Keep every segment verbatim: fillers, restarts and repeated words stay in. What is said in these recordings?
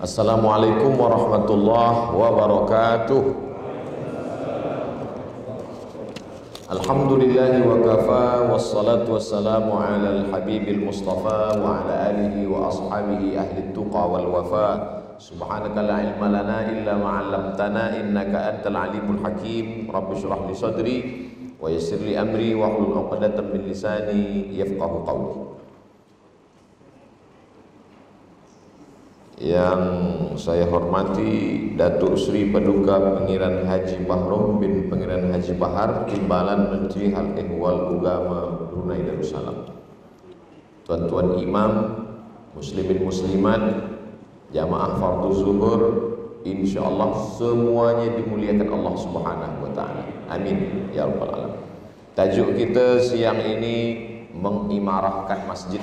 Assalamualaikum warahmatullahi wabarakatuh. Alhamdulillahi wa kafa, wassalatu wassalamu ala al-habibil mustafa wa ala alihi wa ashabihi ahli tuqa wal wafa. Subhanaka la ilma lana illa ma 'allamtana innaka antal alimul hakim. Rabbi shrah li sadri wa yassir li amri wa hlul 'uqdatam min lisani yafqahu qawli. Yang saya hormati Datuk Sri Paduka Pangeran Haji Bahrom bin Pangeran Haji Bahar, Timbalan Menteri Hal Ehwal Agama Brunei Darussalam, tuan-tuan imam, muslimin muslimat, jamaah fardu zuhur, insyaallah semuanya dimuliakan Allah Subhanahu wa taala. Amin ya rabbal alamin. Tajuk kita siang ini mengimarahkan masjid.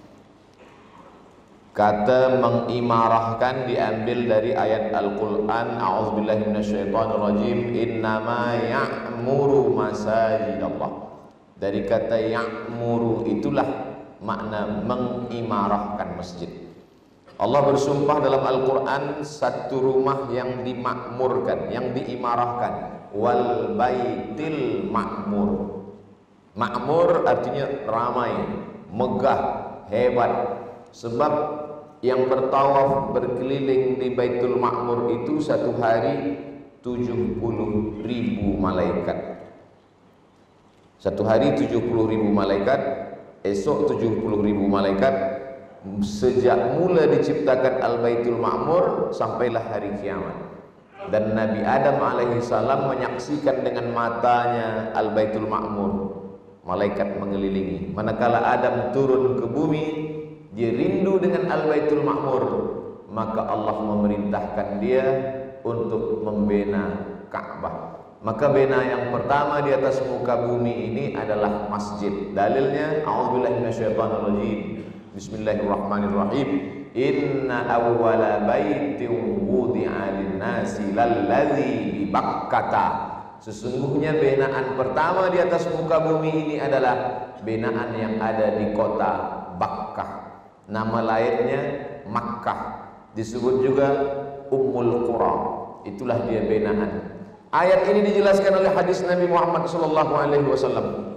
Kata mengimarahkan diambil dari ayat Al-Quran, a'udzubillahi minasyaitonirrajim, innama ya'muru masajidallah. Dari kata ya'muru itulah makna mengimarahkan masjid. Allah bersumpah dalam Al-Quran, satu rumah yang dimakmurkan, yang diimarahkan, wal baitil ma'mur. Makmur artinya ramai, megah, hebat. Sebab yang bertawaf berkeliling di Baitul Ma'mur itu satu hari tujuh puluh ribu malaikat. Satu hari tujuh puluh ribu malaikat, esok tujuh puluh ribu malaikat. Sejak mula diciptakan Al-Baitul Ma'mur sampailah hari kiamat. Dan Nabi Adam alaihi salam menyaksikan dengan matanya Al-Baitul Ma'mur, malaikat mengelilingi. Manakala Adam turun ke bumi, dia rindu dengan Al-Baitul Ma'mur, maka Allah memerintahkan dia untuk membina Ka'bah. Maka bina yang pertama di atas muka bumi ini adalah masjid. Dalilnya, a'udzubillahi minasyaitonirrajim, bismillahirrahmanirrahim, inna awwala baitin wudi'a lin-nasi lalladzi bi Bakkata. Sesungguhnya binaan pertama di atas muka bumi ini adalah binaan yang ada di kota Bakkah. Nama lainnya Makkah, disebut juga Ummul Qura. Itulah dia binaan. Ayat ini dijelaskan oleh hadis Nabi Muhammad sallallahu alaihi wasallam.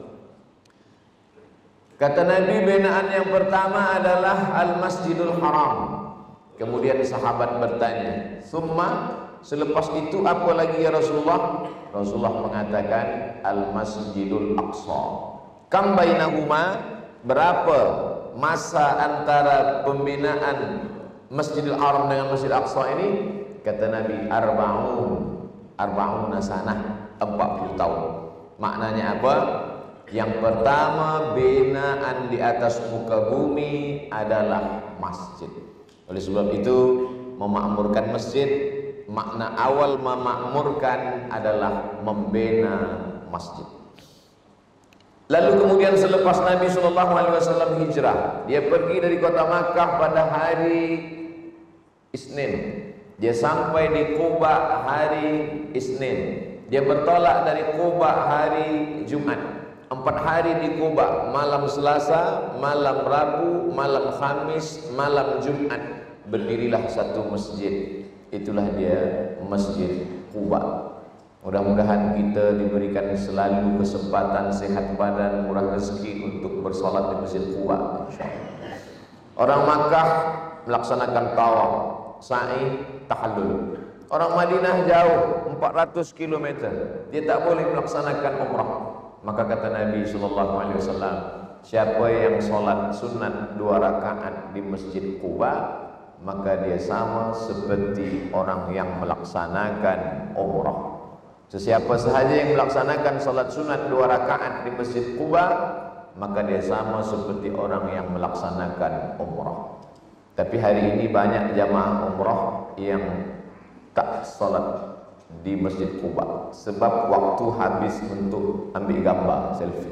Kata Nabi, binaan yang pertama adalah Al-Masjidul Haram. Kemudian sahabat bertanya, "Summa?" Selepas itu apa lagi ya Rasulullah? Rasulullah mengatakan Al-Masjidul Aqsa. Kam bainahuma? Berapa masa antara pembinaan Masjidil Haram dengan Masjid Aqsa ini? Kata Nabi, arba'un arba'una sanah, empat puluh tahun. Maknanya apa? Yang pertama, binaan di atas muka bumi adalah masjid. Oleh sebab itu, memakmurkan masjid, makna awal memakmurkan adalah membina masjid. Lalu kemudian selepas Nabi shallallahu alaihi wasallam hijrah, dia pergi dari kota Makkah pada hari Isnin. Dia sampai di Quba hari Isnin. Dia bertolak dari Quba hari Jumat. Empat hari di Quba, malam Selasa, malam Rabu, malam Khamis, malam Jumat. Berdirilah satu masjid. Itulah dia Masjid Quba. Mudah-mudahan kita diberikan selalu kesempatan sehat badan, murah rezeki untuk bersolat di Masjid Quba. Orang Makkah melaksanakan tawaf, sa'i, tahallul. Orang Madinah jauh empat ratus kilometer, dia tak boleh melaksanakan umrah. Maka kata Nabi sallallahu alaihi wasallam, siapa yang solat sunat dua rakaat di Masjid Quba, maka dia sama seperti orang yang melaksanakan umrah. Sesiapa sahaja yang melaksanakan salat sunat dua rakaat di Masjid Quba, maka dia sama seperti orang yang melaksanakan umrah. Tapi hari ini banyak jamaah umrah yang tak salat di Masjid Quba sebab waktu habis untuk ambil gambar selfie.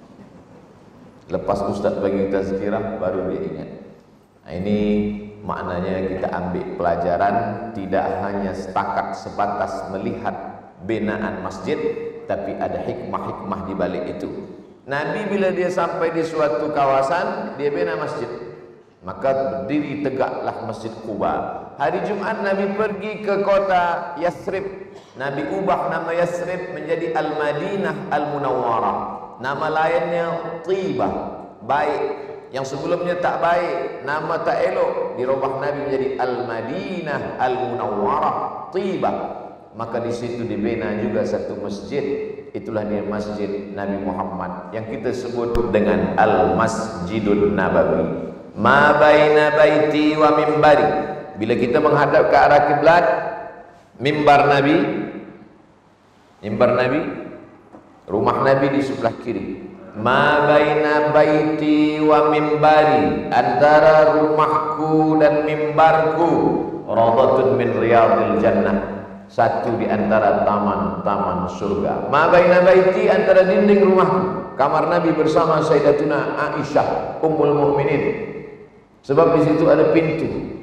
Lepas Ustaz bagi tazkirah baru dia ingat. Nah, ini maknanya kita ambil pelajaran, tidak hanya setakat sebatas melihat binaan masjid, tapi ada hikmah-hikmah di balik itu. Nabi bila dia sampai di suatu kawasan, dia bina masjid. Maka berdiri tegaklah Masjid Quba. Hari Jumat Nabi pergi ke kota Yasrib. Nabi ubah nama Yasrib menjadi Al-Madinah Al-Munawwarah. Nama lainnya Tibah, baik. Yang sebelumnya tak baik, nama tak elok, dirubah Nabi menjadi Al-Madinah Al-Munawwarah Tibah. Maka di situ dibina juga satu masjid. Itulah dia Masjid Nabi Muhammad yang kita sebut dengan Al-Masjidun Nabawi. Ma baina baiti wa mimbari. Bila kita menghadap ke arah kiblat, mimbar Nabi, mimbar Nabi, rumah Nabi di sebelah kiri. Ma baina baiti wa mimbari, antara rumahku dan mimbarku, radhatun min riyadil jannah, satu di antara taman-taman surga. Ma baina baiti, antara dinding rumahku, kamar Nabi bersama Sayyidatuna Aisyah Ummul Mukminin. Sebab di situ ada pintu.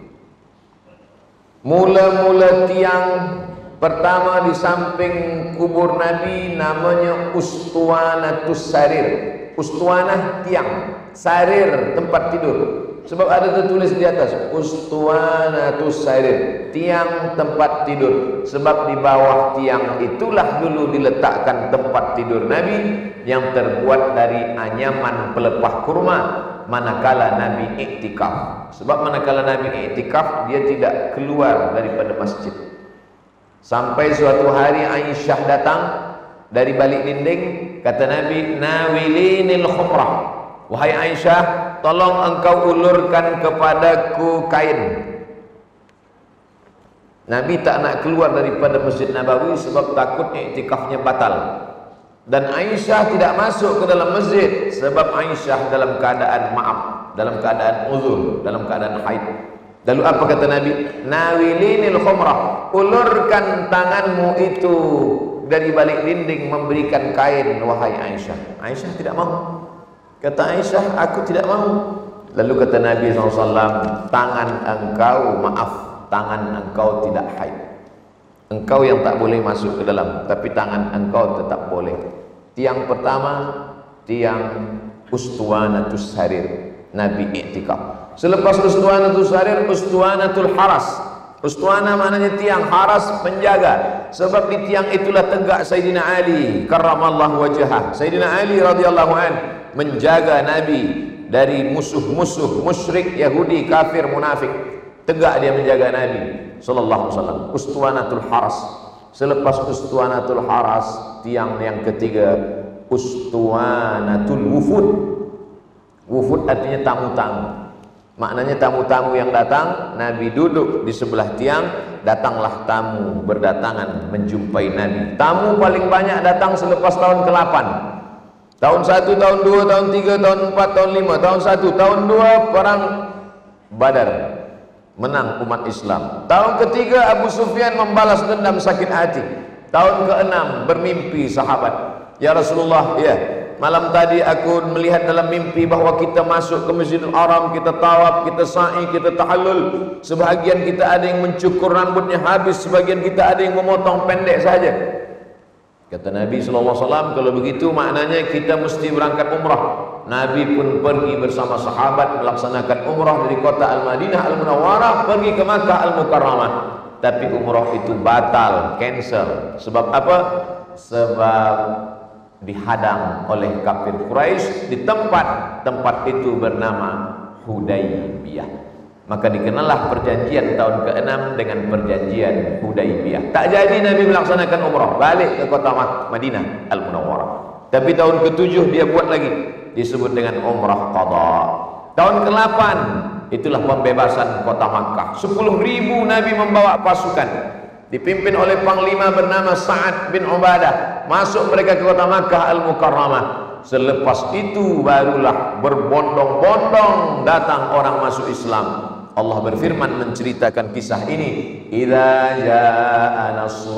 Mula-mula tiang pertama di samping kubur Nabi namanya Ustuanatus Sarir. Ustuanah tiang, sarir tempat tidur. Sebab ada tertulis di atas Ustuanatus Sarir, tiang tempat tidur. Sebab di bawah tiang itulah dulu diletakkan tempat tidur Nabi yang terbuat dari anyaman pelepah kurma manakala Nabi iktikaf. Sebab manakala Nabi iktikaf, dia tidak keluar daripada masjid. Sampai suatu hari Aisyah datang dari balik dinding, kata Nabi, nawilinil khumrah, wahai Aisyah, tolong engkau ulurkan kepadaku kain. Nabi tak nak keluar daripada Masjid Nabawi sebab takut iktikafnya batal. Dan Aisyah tidak masuk ke dalam masjid sebab Aisyah dalam keadaan maaf, dalam keadaan uzur, dalam keadaan haid. Lalu apa kata Nabi? Nawilinil khumrah, ulurkan tanganmu itu dari balik dinding memberikan kain, wahai Aisyah. Aisyah tidak mahu. Kata Aisyah, aku tidak mahu. Lalu kata Nabi shallallahu alaihi wasallam, tangan engkau, maaf, tangan engkau tidak haid. Engkau yang tak boleh masuk ke dalam, tapi tangan engkau tetap boleh. Tiang pertama, tiang Ustuanatus Sarir, Nabi iktikaf. Selepas Ustuanatus Sarir, Ustuanatul Haras. Ustuana maknanya tiang, haras penjaga. Sebab di tiang itulah tegak Sayyidina Ali karramallahu wajhah. Sayyidina Ali radhiyallahu an menjaga Nabi dari musuh-musuh musyrik, Yahudi, kafir, munafik. Tegak dia menjaga Nabi sallallahu alaihi wasallam. Ustuanatul Haras. Selepas Ustuanatul Haras, tiang yang ketiga Ustuanatul Wufud. Wufud artinya tamu-tamu. Maknanya tamu-tamu yang datang, Nabi duduk di sebelah tiang, datanglah tamu berdatangan menjumpai Nabi. Tamu paling banyak datang selepas tahun ke delapan. Tahun satu, tahun dua, tahun tiga, tahun empat, tahun lima, tahun satu, tahun dua perang Badar, menang umat Islam. Tahun ketiga Abu Sufyan membalas dendam sakit hati. Tahun keenam bermimpi sahabat, ya Rasulullah, ya, malam tadi aku melihat dalam mimpi bahwa kita masuk ke Masjidil Haram, kita tawaf, kita sa'i, kita tahallul. Sebahagian kita ada yang mencukur rambutnya habis, sebagian kita ada yang memotong pendek saja. Kata Nabi sallallahu alaihi wasallam, kalau begitu maknanya kita mesti berangkat umrah. Nabi pun pergi bersama sahabat melaksanakan umrah dari kota Al-Madinah Al-Munawwarah pergi ke Makkah Al-Mukarramah. Tapi umrah itu batal, cancel. Sebab apa? Sebab dihadang oleh kafir Quraisy di tempat tempat itu bernama Hudaybiyah. Maka dikenallah perjanjian tahun keenam dengan perjanjian Hudaybiyah. Tak jadi Nabi melaksanakan umrah, balik ke kota Madinah Al-Munawwarah. Tapi tahun ketujuh dia buat lagi, disebut dengan umrah qadha. Tahun ke delapan itulah pembebasan kota Makkah. Sepuluh ribu Nabi membawa pasukan, dipimpin oleh panglima bernama Sa'ad bin Ubadah. Masuk mereka ke kota Makkah Al-Mukarramah. Selepas itu barulah berbondong-bondong datang orang masuk Islam. Allah berfirman menceritakan kisah ini, idza jaa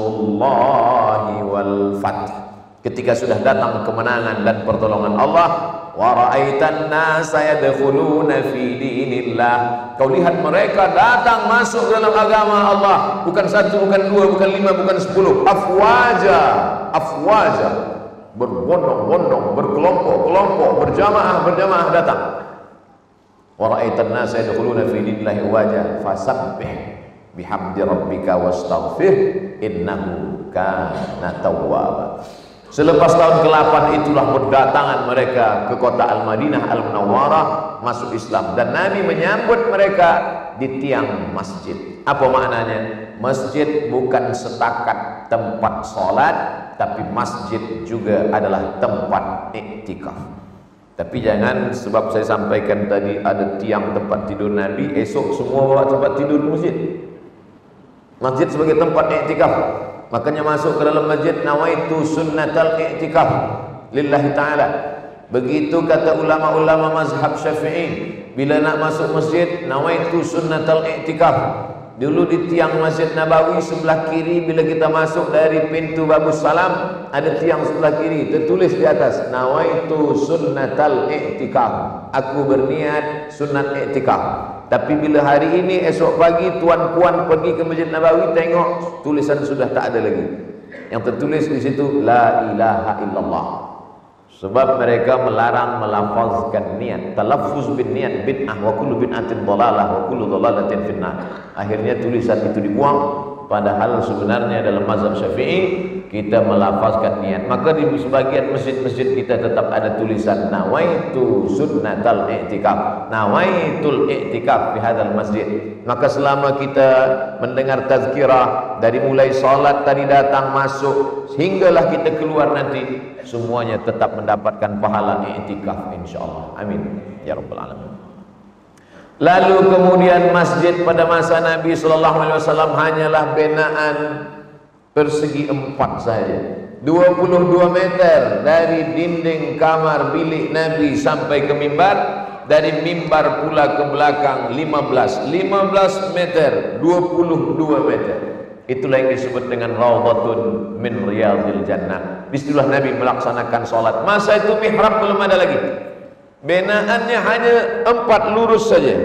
nasrullahi wal fath. Ketika sudah datang kemenangan dan pertolongan Allah, wa ra'aitan nasa yadkhuluna fi dinillah. Kau lihat mereka datang masuk dalam agama Allah, bukan satu, bukan dua, bukan lima, bukan sepuluh, afwaja, afwaja, berbondong-bondong, berkelompok-kelompok, berjamaah-berjamaah datang. wa ra'aitan nasa yadkhuluna fi dinillahi waja fasabbih bihamdi rabbika wastaghfir innahu kana tawwaba. Selepas tahun ke delapan itulah berdatangan mereka ke kota Al-Madinah Al-Munawwarah masuk Islam, dan Nabi menyambut mereka di tiang masjid. Apa maknanya? Masjid bukan setakat tempat sholat, tapi masjid juga adalah tempat iktikaf. Tapi jangan sebab saya sampaikan tadi ada tiang tempat tidur Nabi, esok semua bawa tempat tidur ke masjid. Masjid sebagai tempat iktikaf. Makanya masuk ke dalam masjid, nawaitu sunnatal i'tikaf lillahi ta'ala. Begitu kata ulama-ulama mazhab Syafi'i, bila nak masuk masjid, nawaitu sunnatal i'tikaf. Dulu di tiang Masjid Nabawi sebelah kiri, bila kita masuk dari pintu Babus Salam, ada tiang sebelah kiri, tertulis di atas nawaitu sunnatal i'tikaf, aku berniat sunat i'tikaf. Tapi bila hari ini esok pagi tuan puan pergi ke Masjid Nabawi, tengok tulisan sudah tak ada lagi. Yang tertulis di situ la ilaha illallah. Sebab mereka melarang melafazkan niat. Talaffuz bin niat bid'ah wa kullu bid'atin dhalalah wa kullu dhalalatin finnar. Akhirnya tulisan itu dibuang, padahal sebenarnya dalam mazhab Syafi'i kita melafazkan niat. Maka di sebagian masjid-masjid kita tetap ada tulisan nawaitu sunnatal i'tikaf, nawaitul i'tikaf fi hadzal masjid. Maka selama kita mendengar tazkirah dari mulai salat tadi datang masuk hinggalah kita keluar nanti, semuanya tetap mendapatkan pahala i'tikaf insyaallah. Amin ya rabbal alamin. Lalu kemudian masjid pada masa Nabi sallallahu alaihi wasallam hanyalah binaan persegi empat saja, dua puluh dua meter dari dinding kamar bilik Nabi sampai ke mimbar, dari mimbar pula ke belakang lima belas meter, dua puluh dua meter. Itulah yang disebut dengan Raudhatun min Riyadhil Jannah. Disitulah Nabi melaksanakan sholat. Masa itu mihrab belum ada lagi, binaannya hanya empat lurus saja.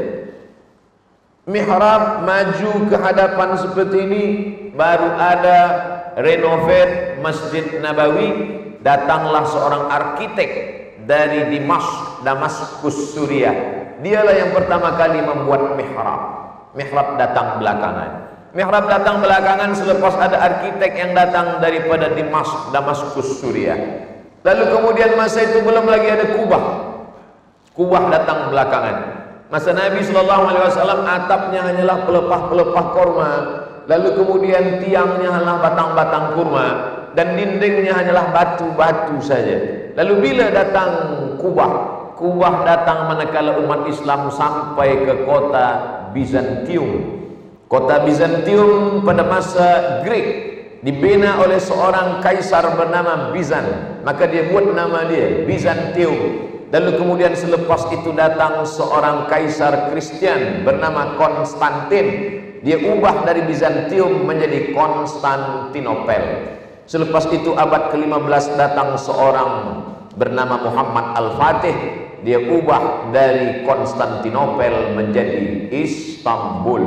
Mihrab maju ke hadapan seperti ini, baru ada renovate Masjid Nabawi. Datanglah seorang arsitek dari Dimash, Damaskus, Suriah. Dialah yang pertama kali membuat mihrab. Mihrab datang belakangan. Mihrab datang belakangan selepas ada arsitek yang datang daripada Dimash, Damaskus, Suriah. Lalu kemudian masa itu belum lagi ada kubah. Kubah datang belakangan. Masa Nabi sallallahu alaihi wasallam atapnya hanyalah pelepah-pelepah kurma, lalu kemudian tiangnya hanyalah batang-batang kurma, dan dindingnya hanyalah batu-batu saja. Lalu bila datang Kubah, Kubah datang manakala umat Islam sampai ke kota Bizantium. Kota Bizantium pada masa Greek dibina oleh seorang kaisar bernama Bizan, maka dia buat nama dia Bizantium. Lalu kemudian selepas itu datang seorang kaisar Kristian bernama Konstantin. Dia ubah dari Bizantium menjadi Konstantinopel. Selepas itu abad ke lima belas datang seorang bernama Muhammad Al-Fatih. Dia ubah dari Konstantinopel menjadi Istanbul.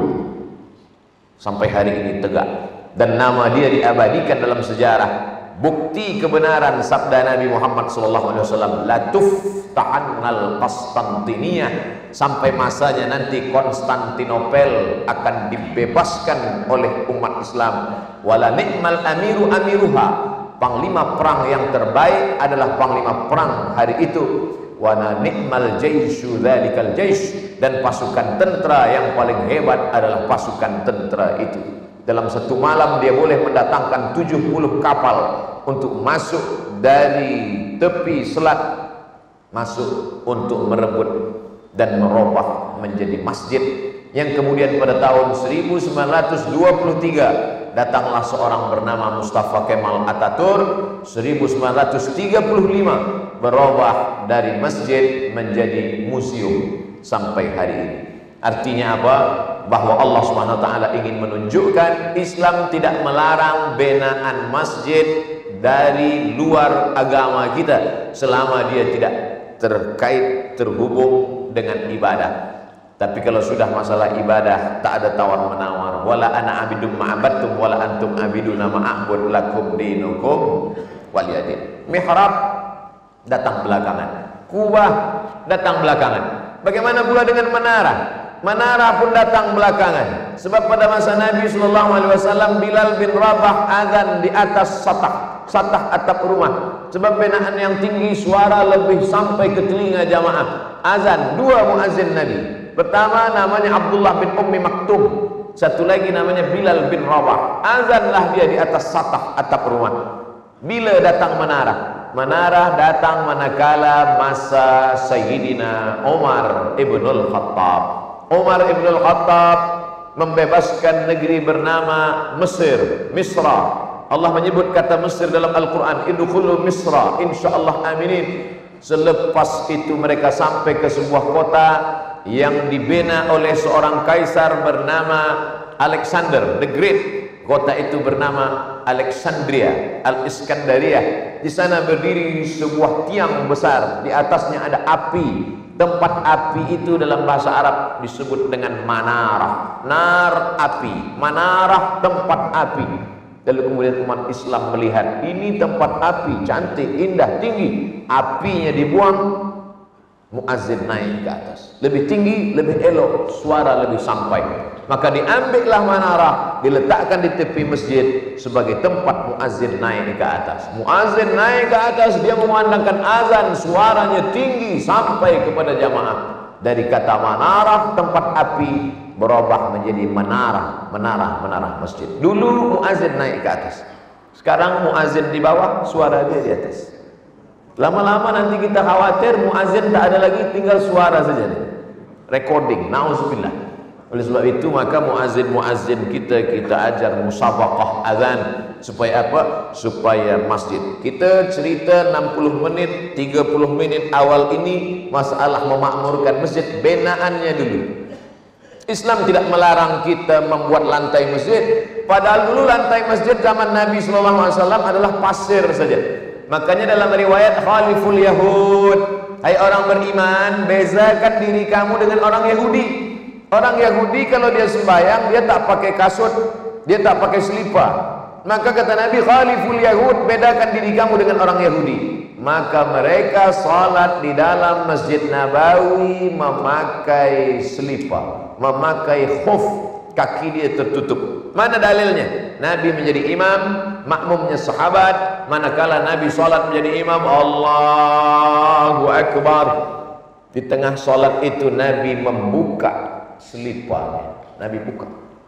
Sampai hari ini tegak, dan nama dia diabadikan dalam sejarah. Bukti kebenaran sabda Nabi Muhammad sallallahu alaihi wasallam, la tuftahannal Konstantiniyah, sampai masanya nanti Konstantinopel akan dibebaskan oleh umat Islam. Wala ni'mal amiru amiruha, panglima perang yang terbaik adalah panglima perang hari itu. Wa ni'mal jaisyu dzalikal jais, dan pasukan tentara yang paling hebat adalah pasukan tentara itu. Dalam satu malam dia boleh mendatangkan tujuh puluh kapal untuk masuk dari tepi selat, masuk untuk merebut dan merubah menjadi masjid. Yang kemudian pada tahun seribu sembilan ratus dua puluh tiga datanglah seorang bernama Mustafa Kemal Ataturk. seribu sembilan ratus tiga puluh lima berubah dari masjid menjadi museum sampai hari ini. Artinya apa? Bahwa Allah subhanahu wa taala ingin menunjukkan Islam tidak melarang binaan masjid dari luar agama kita selama dia tidak terkait terhubung dengan ibadah. Tapi kalau sudah masalah ibadah, tak ada tawar menawar. Wala ana abidum ma'abadtum wala antum abiduna ma'abud lakum dinukum waliyadin. Mihrab datang belakangan, Kubah datang belakangan. Bagaimana pula dengan menara? Menara pun datang belakangan. Sebab pada masa Nabi Shallallahu Alaihi Wasallam, Bilal bin Rabah azan di atas satah, satah atap rumah. Sebab binaan yang tinggi, suara lebih sampai ke telinga jamaah. Azan dua muazin Nabi. Pertama namanya Abdullah bin Ummi Maktum, satu lagi namanya Bilal bin Rabah. Azanlah dia di atas satah atap rumah. Bila datang menara? Menara datang manakala masa Sayyidina Umar ibnul Khattab. Umar ibnul Khattab membebaskan negeri bernama Mesir, Misra. Allah menyebut kata Mesir dalam Al-Quran, idkhulu Misra insyaallah aminin. Selepas itu mereka sampai ke sebuah kota yang dibina oleh seorang kaisar bernama Alexander the Great. Kota itu bernama Alexandria, Al-Iskandariyah. Di sana berdiri sebuah tiang besar, di atasnya ada api. Tempat api itu dalam bahasa Arab disebut dengan manarah. Nar api, manarah tempat api. Lalu kemudian umat Islam melihat ini tempat api, cantik, indah, tinggi. Apinya dibuang, muazzin naik ke atas. Lebih tinggi, lebih elok, suara lebih sampai. Maka diambillah manarah, diletakkan di tepi masjid sebagai tempat muazzin naik ke atas. Muazzin naik ke atas, dia memandangkan azan, suaranya tinggi sampai kepada jamaah. Dari kata manarah tempat api berubah menjadi menara, menara, menara masjid. Dulu muazzin naik ke atas, sekarang muazzin di bawah, suara dia di atas. Lama-lama nanti kita khawatir muazzin tak ada lagi, tinggal suara saja nih. Recording, nauzubillah. Oleh sebab itu maka muazzin-muazzin kita kita ajar musabaqah azan. Supaya apa? Supaya masjid. Kita cerita enam puluh menit, tiga puluh menit awal ini masalah memakmurkan masjid, binaannya dulu. Islam tidak melarang kita membuat lantai masjid. Padahal dulu lantai masjid zaman Nabi Shallallahu Alaihi Wasallam adalah pasir saja. Makanya dalam riwayat khaliful Yahud, hai orang beriman, bezakan diri kamu dengan orang Yahudi. Orang Yahudi kalau dia sembahyang, dia tak pakai kasut, dia tak pakai selipar. Maka kata Nabi, khaliful Yahud, bedakan diri kamu dengan orang Yahudi. Maka mereka salat di dalam Masjid Nabawi memakai selipar, memakai khuf, kaki dia tertutup. Mana dalilnya? Nabi menjadi imam, makmumnya sahabat. Manakala Nabi salat menjadi imam, Allahu Akbar. Di tengah salat itu Nabi membuka seliparnya, Nabi buka.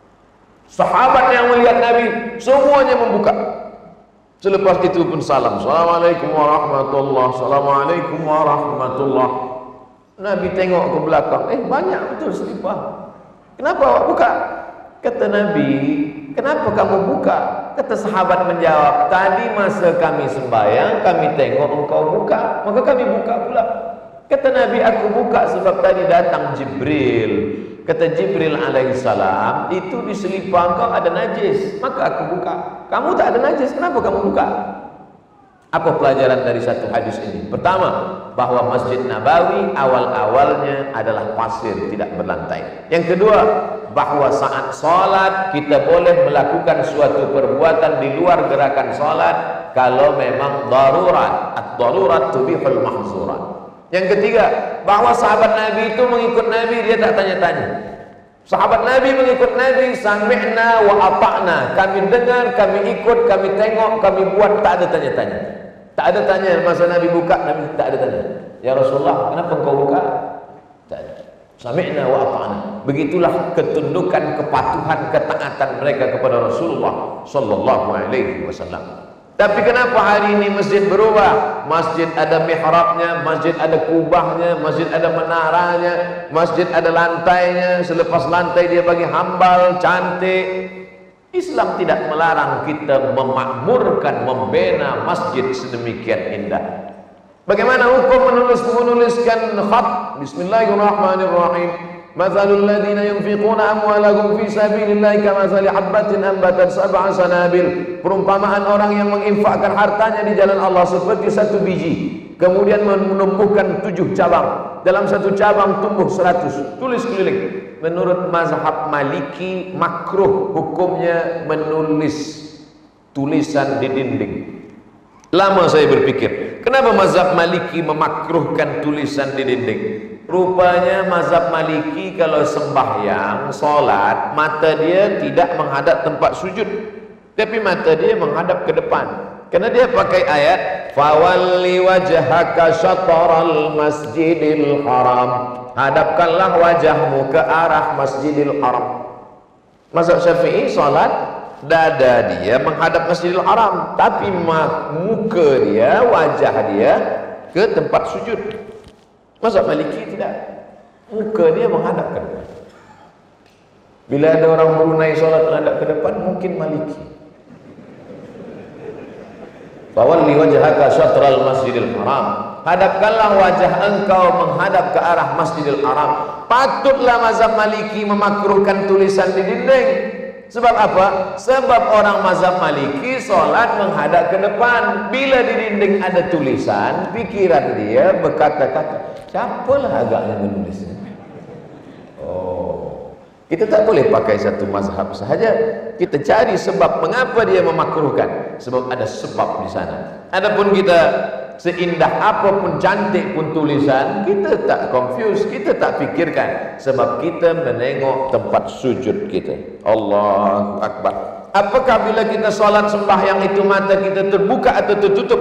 Sahabat yang melihat Nabi semuanya membuka. Selepas itu pun salam, Assalamualaikum warahmatullahi wabarakatuh, Assalamualaikum warahmatullahi wabarakatuh. Nabi tengok ke belakang, eh banyak betul selipar. Kenapa awak buka? Kata Nabi, kenapa kamu buka? Kata sahabat menjawab, tadi masa kami sembahyang, kami tengok engkau buka, maka kami buka pula. Kata Nabi, aku buka sebab tadi datang Jibril. Kata Jibril alaihissalam, itu di selipar kau ada najis, maka aku buka. Kamu tak ada najis, kenapa kamu buka? Apa pelajaran dari satu hadis ini? Pertama, bahwa Masjid Nabawi awal-awalnya adalah pasir, tidak berlantai. Yang kedua, bahwa saat sholat kita boleh melakukan suatu perbuatan di luar gerakan sholat kalau memang darurat. Ad-darurat tubihul mahzurat. Yang ketiga, bahwa sahabat Nabi itu mengikut Nabi, dia tak tanya-tanya. Sahabat Nabi mengikut Nabi, sami'na wa ata'na. Kami dengar, kami ikut, kami tengok, kami buat, tak ada tanya-tanya. Tak ada tanya, masa Nabi buka, Nabi tak ada tanya. Ya Rasulullah, kenapa engkau buka? Tak ada. Sami'na wa ata'na. Begitulah ketundukan, kepatuhan, ketaatan mereka kepada Rasulullah sallallahu alaihi wasallam. Tapi kenapa hari ini masjid berubah? Masjid ada mihrabnya, masjid ada kubahnya, masjid ada menaranya, masjid ada lantainya. Selepas lantai dia bagi hambal, cantik. Islam tidak melarang kita memakmurkan, membina masjid sedemikian indah. Bagaimana hukum menulis menuliskan khat? Bismillahirrahmanirrahim. Mathalul ladzina yunfiquna amwalahum fi sabilillahi kamathali habbatin anbatat sab'a sanabil. Perumpamaan orang yang menginfakkan hartanya di jalan Allah seperti satu biji, kemudian menumbuhkan tujuh cabang. Dalam satu cabang tumbuh seratus. Tulis keliling. Menurut mazhab Maliki makruh hukumnya menulis tulisan di dinding. Lama saya berpikir, kenapa mazhab Maliki memakruhkan tulisan di dinding? Rupanya mazhab Maliki kalau sembahyang, solat, mata dia tidak menghadap tempat sujud, tapi mata dia menghadap ke depan. Karena dia pakai ayat fawalli wajhaka syatral masjidil haram, hadapkanlah wajahmu ke arah Masjidil Haram. Mazhab Syafi'i solat, dada dia menghadap Masjidil Haram, tapi muka dia, wajah dia ke tempat sujud. Mazhab Maliki tidak, muka dia menghadap ke depan. Bila ada orang Brunei solat menghadap ke depan, mungkin Maliki. Fawalli wajhaka syatral Masjidil Haram, hadapkanlah wajah engkau menghadap ke arah Masjidil Haram. Patutlah mazhab Maliki memakruhkan tulisan di dinding. Sebab apa? Sebab orang mazhab Maliki solat menghadap ke depan. Bila di dinding ada tulisan, pikiran dia berkata-kata, siapalah agaknya menulisnya? Oh, kita tak boleh pakai satu mazhab sahaja. Kita cari sebab mengapa dia memakruhkan. Sebab ada sebab di sana. Adapun kita seindah apapun, cantik pun tulisan, kita tak confuse, kita tak fikirkan, sebab kita menengok tempat sujud kita. Allahu Akbar. Apakah bila kita solat sembahyang itu mata kita terbuka atau tertutup?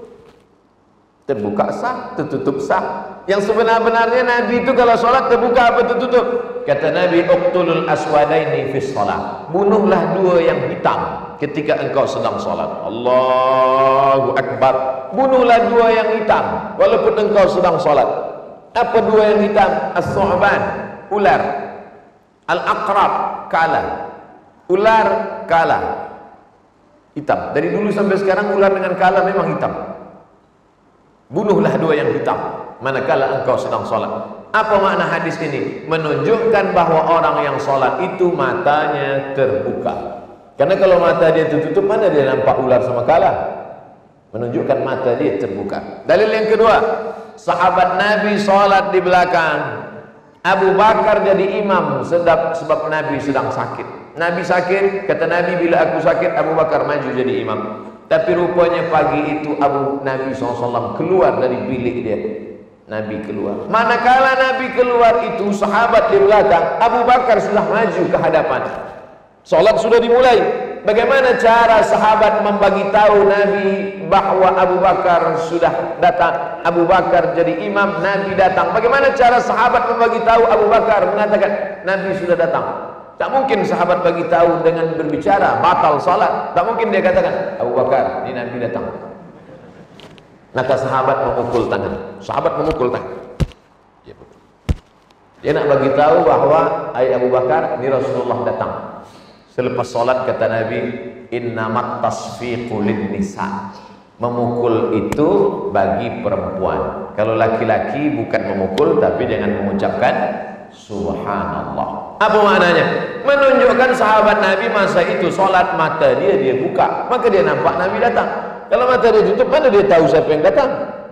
Terbuka sah, tertutup sah. Yang sebenar-benarnya Nabi itu kalau solat terbuka apa tertutup? Kata Nabi, uqtulul aswadaini fis salat, bunuhlah dua yang hitam ketika engkau sedang solat. Allahu Akbar. Bunuhlah dua yang hitam walaupun engkau sedang solat. Apa dua yang hitam? As-su'ban, ular. Al-aqrab, kala. Ular, kala. Hitam. Dari dulu sampai sekarang ular dengan kala memang hitam. Bunuhlah dua yang hitam manakala engkau sedang solat. Apa makna hadis ini? Menunjukkan bahwa orang yang solat itu matanya terbuka. Karena kalau mata dia tertutup, mana dia nampak ular sama kala? Menunjukkan mata dia terbuka. Dalil yang kedua, sahabat Nabi solat di belakang, Abu Bakar jadi imam sedap, sebab Nabi sedang sakit. Nabi sakit, kata Nabi, bila aku sakit Abu Bakar maju jadi imam. Tapi rupanya pagi itu Abu Nabi shallallahu alaihi wasallam keluar dari bilik dia. Nabi keluar. Manakala Nabi keluar itu, sahabat di belakang, Abu Bakar sudah maju ke hadapan. Solat sudah dimulai. Bagaimana cara sahabat membagi tahu Nabi bahwa Abu Bakar sudah datang? Abu Bakar jadi imam, Nabi datang. Bagaimana cara sahabat membagi tahu Abu Bakar mengatakan Nabi sudah datang? Tak mungkin sahabat bagi tahu dengan berbicara, batal salat. Tak mungkin dia katakan, Abu Bakar, ini Nabi datang. Maka sahabat memukul tangan. Sahabat memukul tangan. Dia, dia nak bagi tahu bahwa ai Abu Bakar, ini Rasulullah datang. Selepas solat kata Nabi, innamat tasfiqu lin nisa. Memukul itu bagi perempuan. Kalau laki-laki bukan memukul, tapi jangan mengucapkan subhanallah. Apa maknanya? Menunjukkan sahabat Nabi masa itu solat mata dia dia buka, maka dia nampak Nabi datang. Kalau mata dia tutup, mana dia tahu siapa yang datang?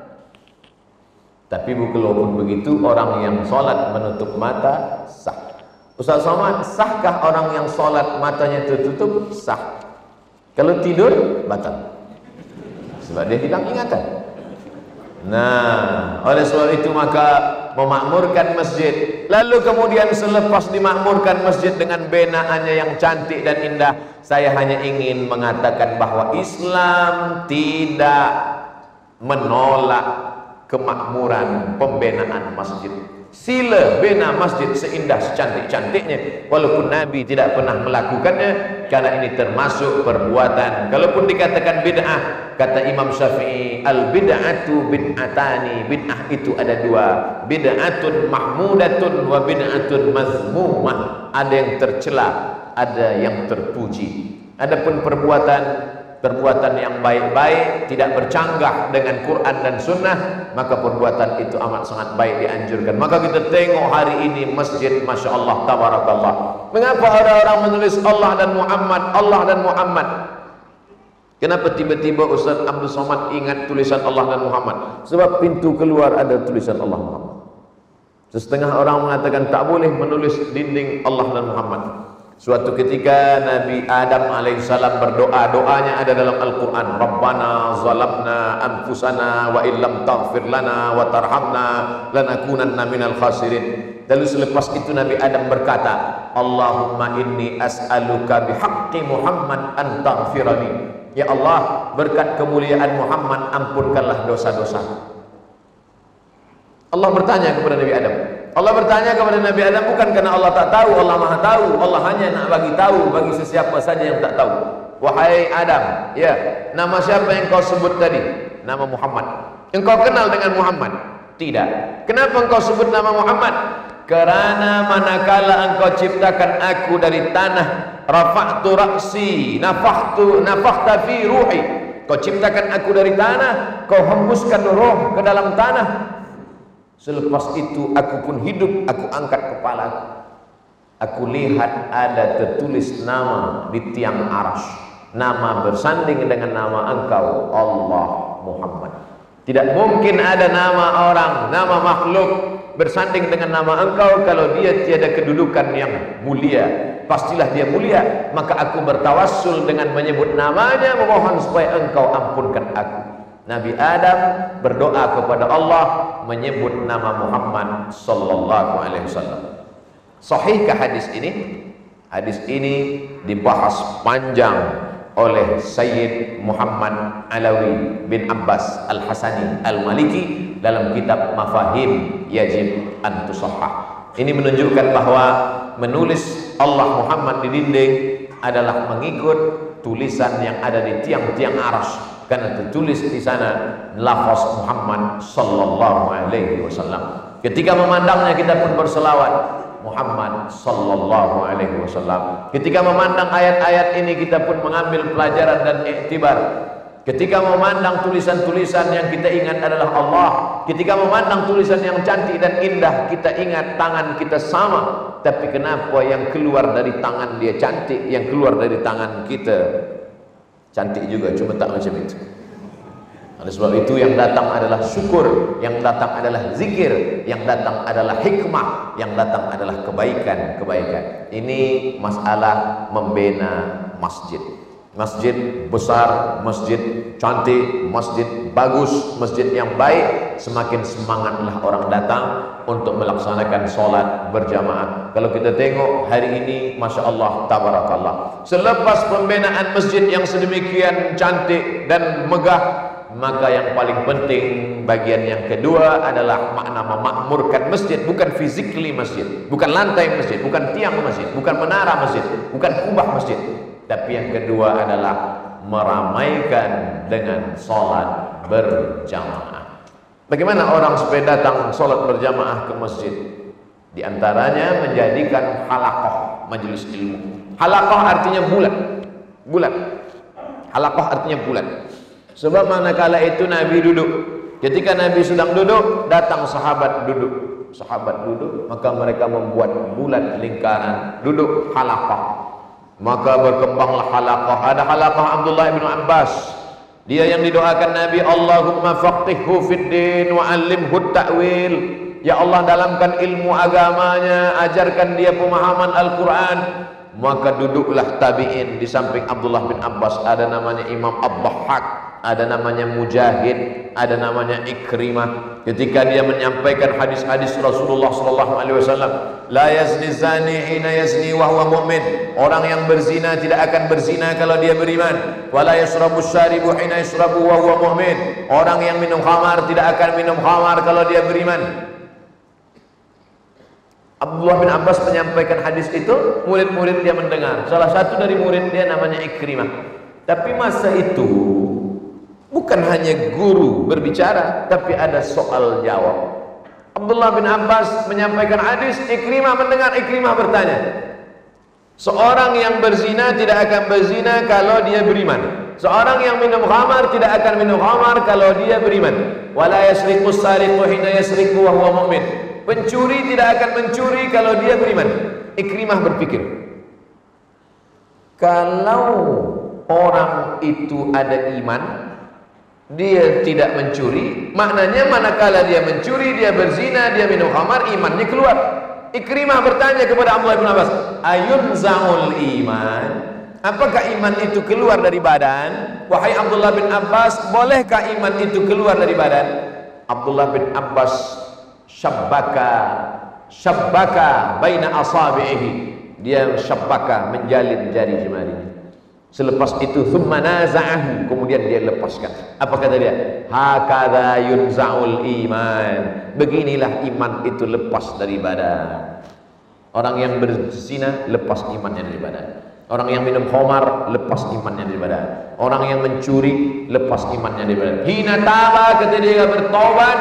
Tapi walaupun begitu, orang yang solat menutup mata sah. Ustaz Somad, sahkah orang yang solat matanya tertutup? Sah. Kalau tidur, batal. Sebab dia hilang ingatan. Nah, oleh sebab itu maka memakmurkan masjid, lalu kemudian selepas dimakmurkan masjid dengan benaannya yang cantik dan indah, saya hanya ingin mengatakan bahwa Islam tidak menolak kemakmuran pembenaan masjid. Sila bina masjid seindah secantik-cantiknya, walaupun Nabi tidak pernah melakukannya, karena ini termasuk perbuatan. Kalaupun dikatakan bid'ah, kata Imam Syafi'i, al bid'atu bid'atani, bid'ah itu ada dua, bid'atun mahmudatun wa bid'atun mazmumah. Ada yang tercela, ada yang terpuji. Adapun perbuatan perbuatan yang baik-baik, tidak bercanggah dengan Quran dan Sunnah, maka perbuatan itu amat sangat baik, dianjurkan. Maka kita tengok hari ini masjid, Masya Allah, tabarakallah. Mengapa orang-orang menulis Allah dan Muhammad, Allah dan Muhammad? Kenapa tiba-tiba Ustaz Abdul Somad ingat tulisan Allah dan Muhammad? Sebab pintu keluar ada tulisan Allah Muhammad. Setengah orang mengatakan tak boleh menulis dinding Allah dan Muhammad. Suatu ketika Nabi Adam alaihissalam berdoa, doanya ada dalam Al-Quran. Rabbana zalamna anfusana wa illam taghfir lana wa tarhamna lanakunanna minal khasirin. Lalu selepas itu Nabi Adam berkata, Allahumma inni as'aluka bihaqqi Muhammad an taghfirani. Ya Allah, berkat kemuliaan Muhammad, ampunkanlah dosa-dosa. Allah bertanya kepada Nabi Adam. Allah bertanya kepada Nabi Adam bukan karena Allah tak tahu, Allah Maha tahu. Allah hanya nak bagi tahu bagi sesiapa saja yang tak tahu. Wahai Adam, ya, nama siapa yang kau sebut tadi? Nama Muhammad. Engkau kenal dengan Muhammad? Tidak. Kenapa engkau sebut nama Muhammad? Kerana manakala engkau ciptakan aku dari tanah, rafa'tu ra'si, nafakhtu nafakhta fi ruhi. Kau ciptakan aku dari tanah, kau hembuskan roh ke dalam tanah. Selepas itu aku pun hidup, aku angkat kepalaku. Aku lihat ada tertulis nama di tiang arsy. Nama bersanding dengan nama engkau, Allah Muhammad. Tidak mungkin ada nama orang, nama makhluk bersanding dengan nama engkau kalau dia tiada kedudukan yang mulia. Pastilah dia mulia. Maka aku bertawassul dengan menyebut namanya, memohon supaya engkau ampunkan aku. Nabi Adam berdoa kepada Allah menyebut nama Muhammad sallallahu alaihi wasallam. Sahihkah hadis ini? Hadis ini dibahas panjang oleh Sayyid Muhammad Alawi bin Abbas Al-Hasani Al-Maliki dalam kitab Mafahim Yajib an Tusahhah. Ini menunjukkan bahwa menulis Allah Muhammad di dinding adalah mengikut tulisan yang ada di tiang-tiang arsy. Karena tertulis di sana lafaz Muhammad sallallahu alaihi wasallam. Ketika memandangnya kita pun berselawat Muhammad sallallahu alaihi wasallam. Ketika memandang ayat-ayat ini kita pun mengambil pelajaran dan iktibar. Ketika memandang tulisan-tulisan yang kita ingat adalah Allah. Ketika memandang tulisan yang cantik dan indah, kita ingat tangan kita sama. Tapi kenapa yang keluar dari tangan dia cantik, yang keluar dari tangan kita cantik juga, cuma tak macam itu. Oleh sebab itu yang datang adalah syukur, yang datang adalah zikir, yang datang adalah hikmah, yang datang adalah kebaikan-kebaikan. Ini masalah membina masjid. Masjid besar, masjid cantik, masjid bagus, masjid yang baik, semakin semangatlah orang datang untuk melaksanakan solat berjamaah. Kalau kita tengok hari ini, Masya Allah, tabarakallah, selepas pembinaan masjid yang sedemikian cantik dan megah, maka yang paling penting bagian yang kedua adalah makna memakmurkan masjid. Bukan physically masjid, bukan lantai masjid, bukan tiang masjid, bukan menara masjid, bukan kubah masjid, tapi yang kedua adalah meramaikan dengan solat berjamaah. Bagaimana orang supaya datang solat berjamaah ke masjid? Di antaranya menjadikan halaqah majelis ilmu. Halaqah artinya bulat, bulat. Halaqah artinya bulat. Sebab manakala itu Nabi duduk, ketika Nabi sedang duduk, datang sahabat duduk, sahabat duduk, maka mereka membuat bulat lingkaran, duduk halaqah. Maka berkembanglah halaqah. Ada halaqah Abdullah bin Abbas. Dia yang didoakan Nabi, Allahumma faqihhu fid din wa 'allimhu ta'wil. Ya Allah, dalamkan ilmu agamanya, ajarkan dia pemahaman Al-Qur'an. Maka duduklah tabi'in di samping Abdullah bin Abbas. Ada namanya Imam Ad-Dhahhak, ada namanya Mujahid, ada namanya Ikrimah. Ketika dia menyampaikan hadis-hadis Rasulullah sallallahu alaihi wasallam, la yazni zani hina yazni wa huwa mu'min. Orang yang berzina tidak akan berzina kalau dia beriman. Wa la yashrabu syaribu hina yashrabu wa huwa mu'min. Orang yang minum khamar tidak akan minum khamar kalau dia beriman. Abdullah bin Abbas menyampaikan hadis itu, murid-murid dia mendengar. Salah satu dari murid dia namanya Ikrimah. Tapi masa itu bukan hanya guru berbicara, tapi ada soal jawab. Abdullah bin Abbas menyampaikan hadis, Ikrimah mendengar, Ikrimah bertanya, seorang yang berzina tidak akan berzina kalau dia beriman. Seorang yang minum khamar tidak akan minum khamar kalau dia beriman. Wala yasriqu sariqu hina yasriqu wa huwa mu'min. Pencuri tidak akan mencuri kalau dia beriman. Ikrimah berpikir, kalau orang itu ada iman, dia tidak mencuri, maknanya manakala dia mencuri, dia berzina, dia minum khamar, imannya keluar. Ikrimah bertanya kepada Abdullah bin Abbas, ayunza'ul iman? Apakah iman itu keluar dari badan? Wahai Abdullah bin Abbas, bolehkah iman itu keluar dari badan? Abdullah bin Abbas syabbaka syabbaka baina asabihi. Dia syabbaka, menjalin jari jemarinya. Selepas itu thumma naza'ahu, kemudian dia lepaskan. Apa kata dia? Hakadha yunza'ul iman. Beginilah iman itu lepas dari badan. Orang yang berzina lepas imannya dari badan. Orang yang minum khamar lepas imannya dari badan. Orang yang mencuri lepas imannya dari badan. Hina taba, ketika dia bertobat,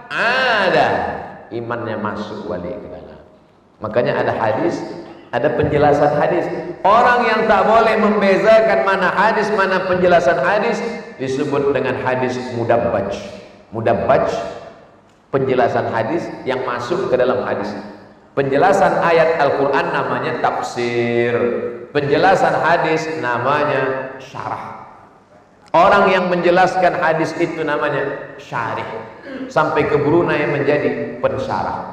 ada imannya masuk balik ke dalam. Makanya ada hadis, ada penjelasan hadis. Orang yang tak boleh membezakan mana hadis, mana penjelasan hadis, disebut dengan hadis mudabbaj. Mudabbaj, penjelasan hadis yang masuk ke dalam hadis. Penjelasan ayat Al-Quran namanya tafsir. Penjelasan hadis namanya syarah. Orang yang menjelaskan hadis itu namanya syarih. Sampai ke Brunei menjadi pensyarah.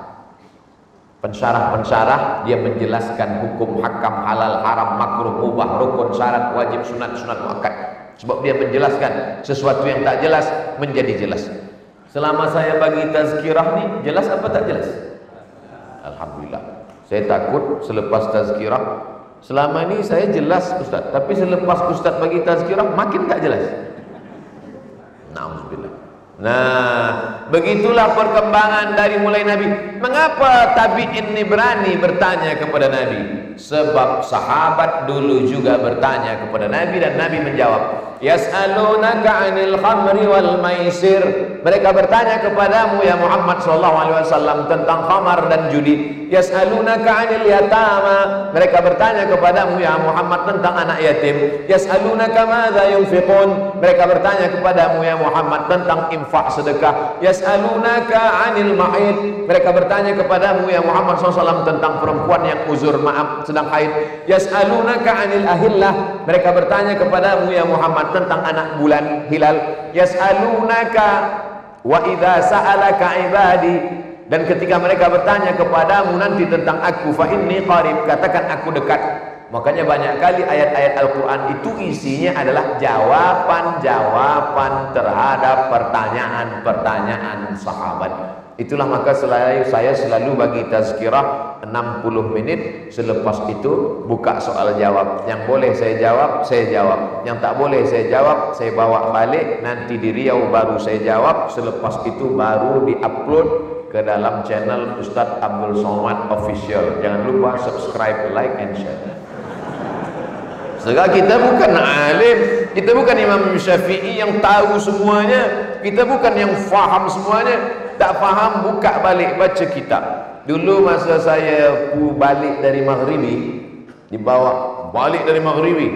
Pensyarah-pensyarah, dia menjelaskan hukum, hakam, halal, haram, makruh, mubah, rukun, syarat, wajib, sunat, sunat muakkad. Sebab dia menjelaskan sesuatu yang tak jelas menjadi jelas. Selama saya bagi tazkirah ni, jelas apa tak jelas? Alhamdulillah. Saya takut selepas tazkirah, selama ini saya jelas Ustaz, tapi selepas Ustaz bagi tazkirah makin tak jelas. Na'udzubillah. Nah, begitulah perkembangan dari mulai Nabi. Mengapa tabi'in ini berani bertanya kepada Nabi? Sebab sahabat dulu juga bertanya kepada Nabi dan Nabi menjawab. Yas'alunaka 'anil khamri wal maisir. Mereka bertanya kepadamu ya Muhammad sallallahu alaihi wasallam tentang khamar dan judi. Yas'alunaka 'anil yatama. Mereka bertanya kepadamu ya Muhammad tentang anak yatim. Yas'alunaka madza yunfiqun. Mereka bertanya kepadamu ya Muhammad tentang infak sedekah. Yas'alunaka 'anil mahid. Mereka bertanya kepadamu ya Muhammad sallallahu alaihi wasallam tentang perempuan yang uzur, maaf, sedang haid. Yas'alunaka 'anil ahillah. Mereka bertanya kepadamu ya Muhammad tentang anak bulan hilal. Yas'alunaka wa idza sa'alaka ibadi. Dan ketika mereka bertanya kepadamu nanti tentang aku, fa inni qarib, katakan aku dekat. Makanya banyak kali ayat-ayat Al-Quran itu isinya adalah jawaban-jawaban terhadap pertanyaan-pertanyaan sahabat. Itulah maka selalu saya selalu bagi tazkirah enam puluh menit. Selepas itu buka soal jawab. Yang boleh saya jawab, saya jawab. Yang tak boleh saya jawab, saya bawa balik. Nanti di Riau baru saya jawab. Selepas itu baru di-upload ke dalam channel Ustadz Abdul Somad Official. Jangan lupa subscribe, like and share. Sebab kita bukan alim, kita bukan Imam Syafi'i yang tahu semuanya, kita bukan yang faham semuanya. Tak faham, buka balik baca kitab. Dulu masa saya balik dari Maghribi, dibawa balik dari Maghribi,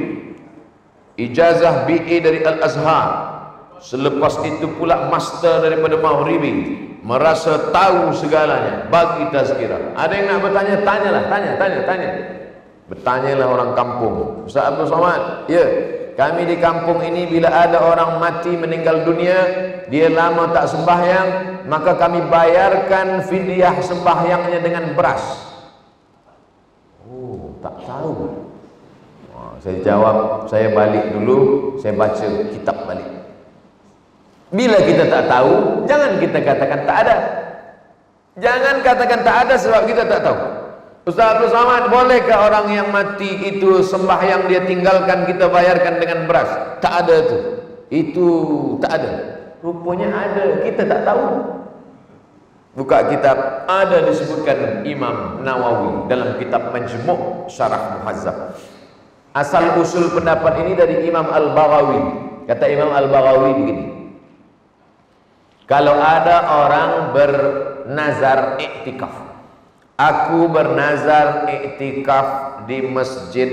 ijazah B A dari Al-Azhar. Selepas itu pula master daripada Maghribi, merasa tahu segalanya, bagi tazkirah. Ada yang nak bertanya, tanyalah, tanya, tanya, tanya. Bertanyalah orang kampung. Ustaz Abdul Somad, ya, kami di kampung ini bila ada orang mati meninggal dunia, dia lama tak sembahyang, maka kami bayarkan fidyah sembahyangnya dengan beras. Oh, tak tahu. Oh, saya jawab, saya balik dulu, saya baca kitab balik. Bila kita tak tahu, jangan kita katakan tak ada. Jangan katakan tak ada sebab kita tak tahu. Ustaz Abdul Somad, bolehkah orang yang mati itu sembahyang dia tinggalkan kita bayarkan dengan beras? Tak ada tu. Itu tak ada. Rupanya ada, kita tak tahu. Buka kitab, ada disebutkan Imam Nawawi dalam kitab Majmu' Syarah Muhazzab. Asal usul pendapat ini dari Imam Al-Baghawi. Kata Imam Al-Baghawi begini. Kalau ada orang bernazar iktikaf, aku bernazar iktikaf di masjid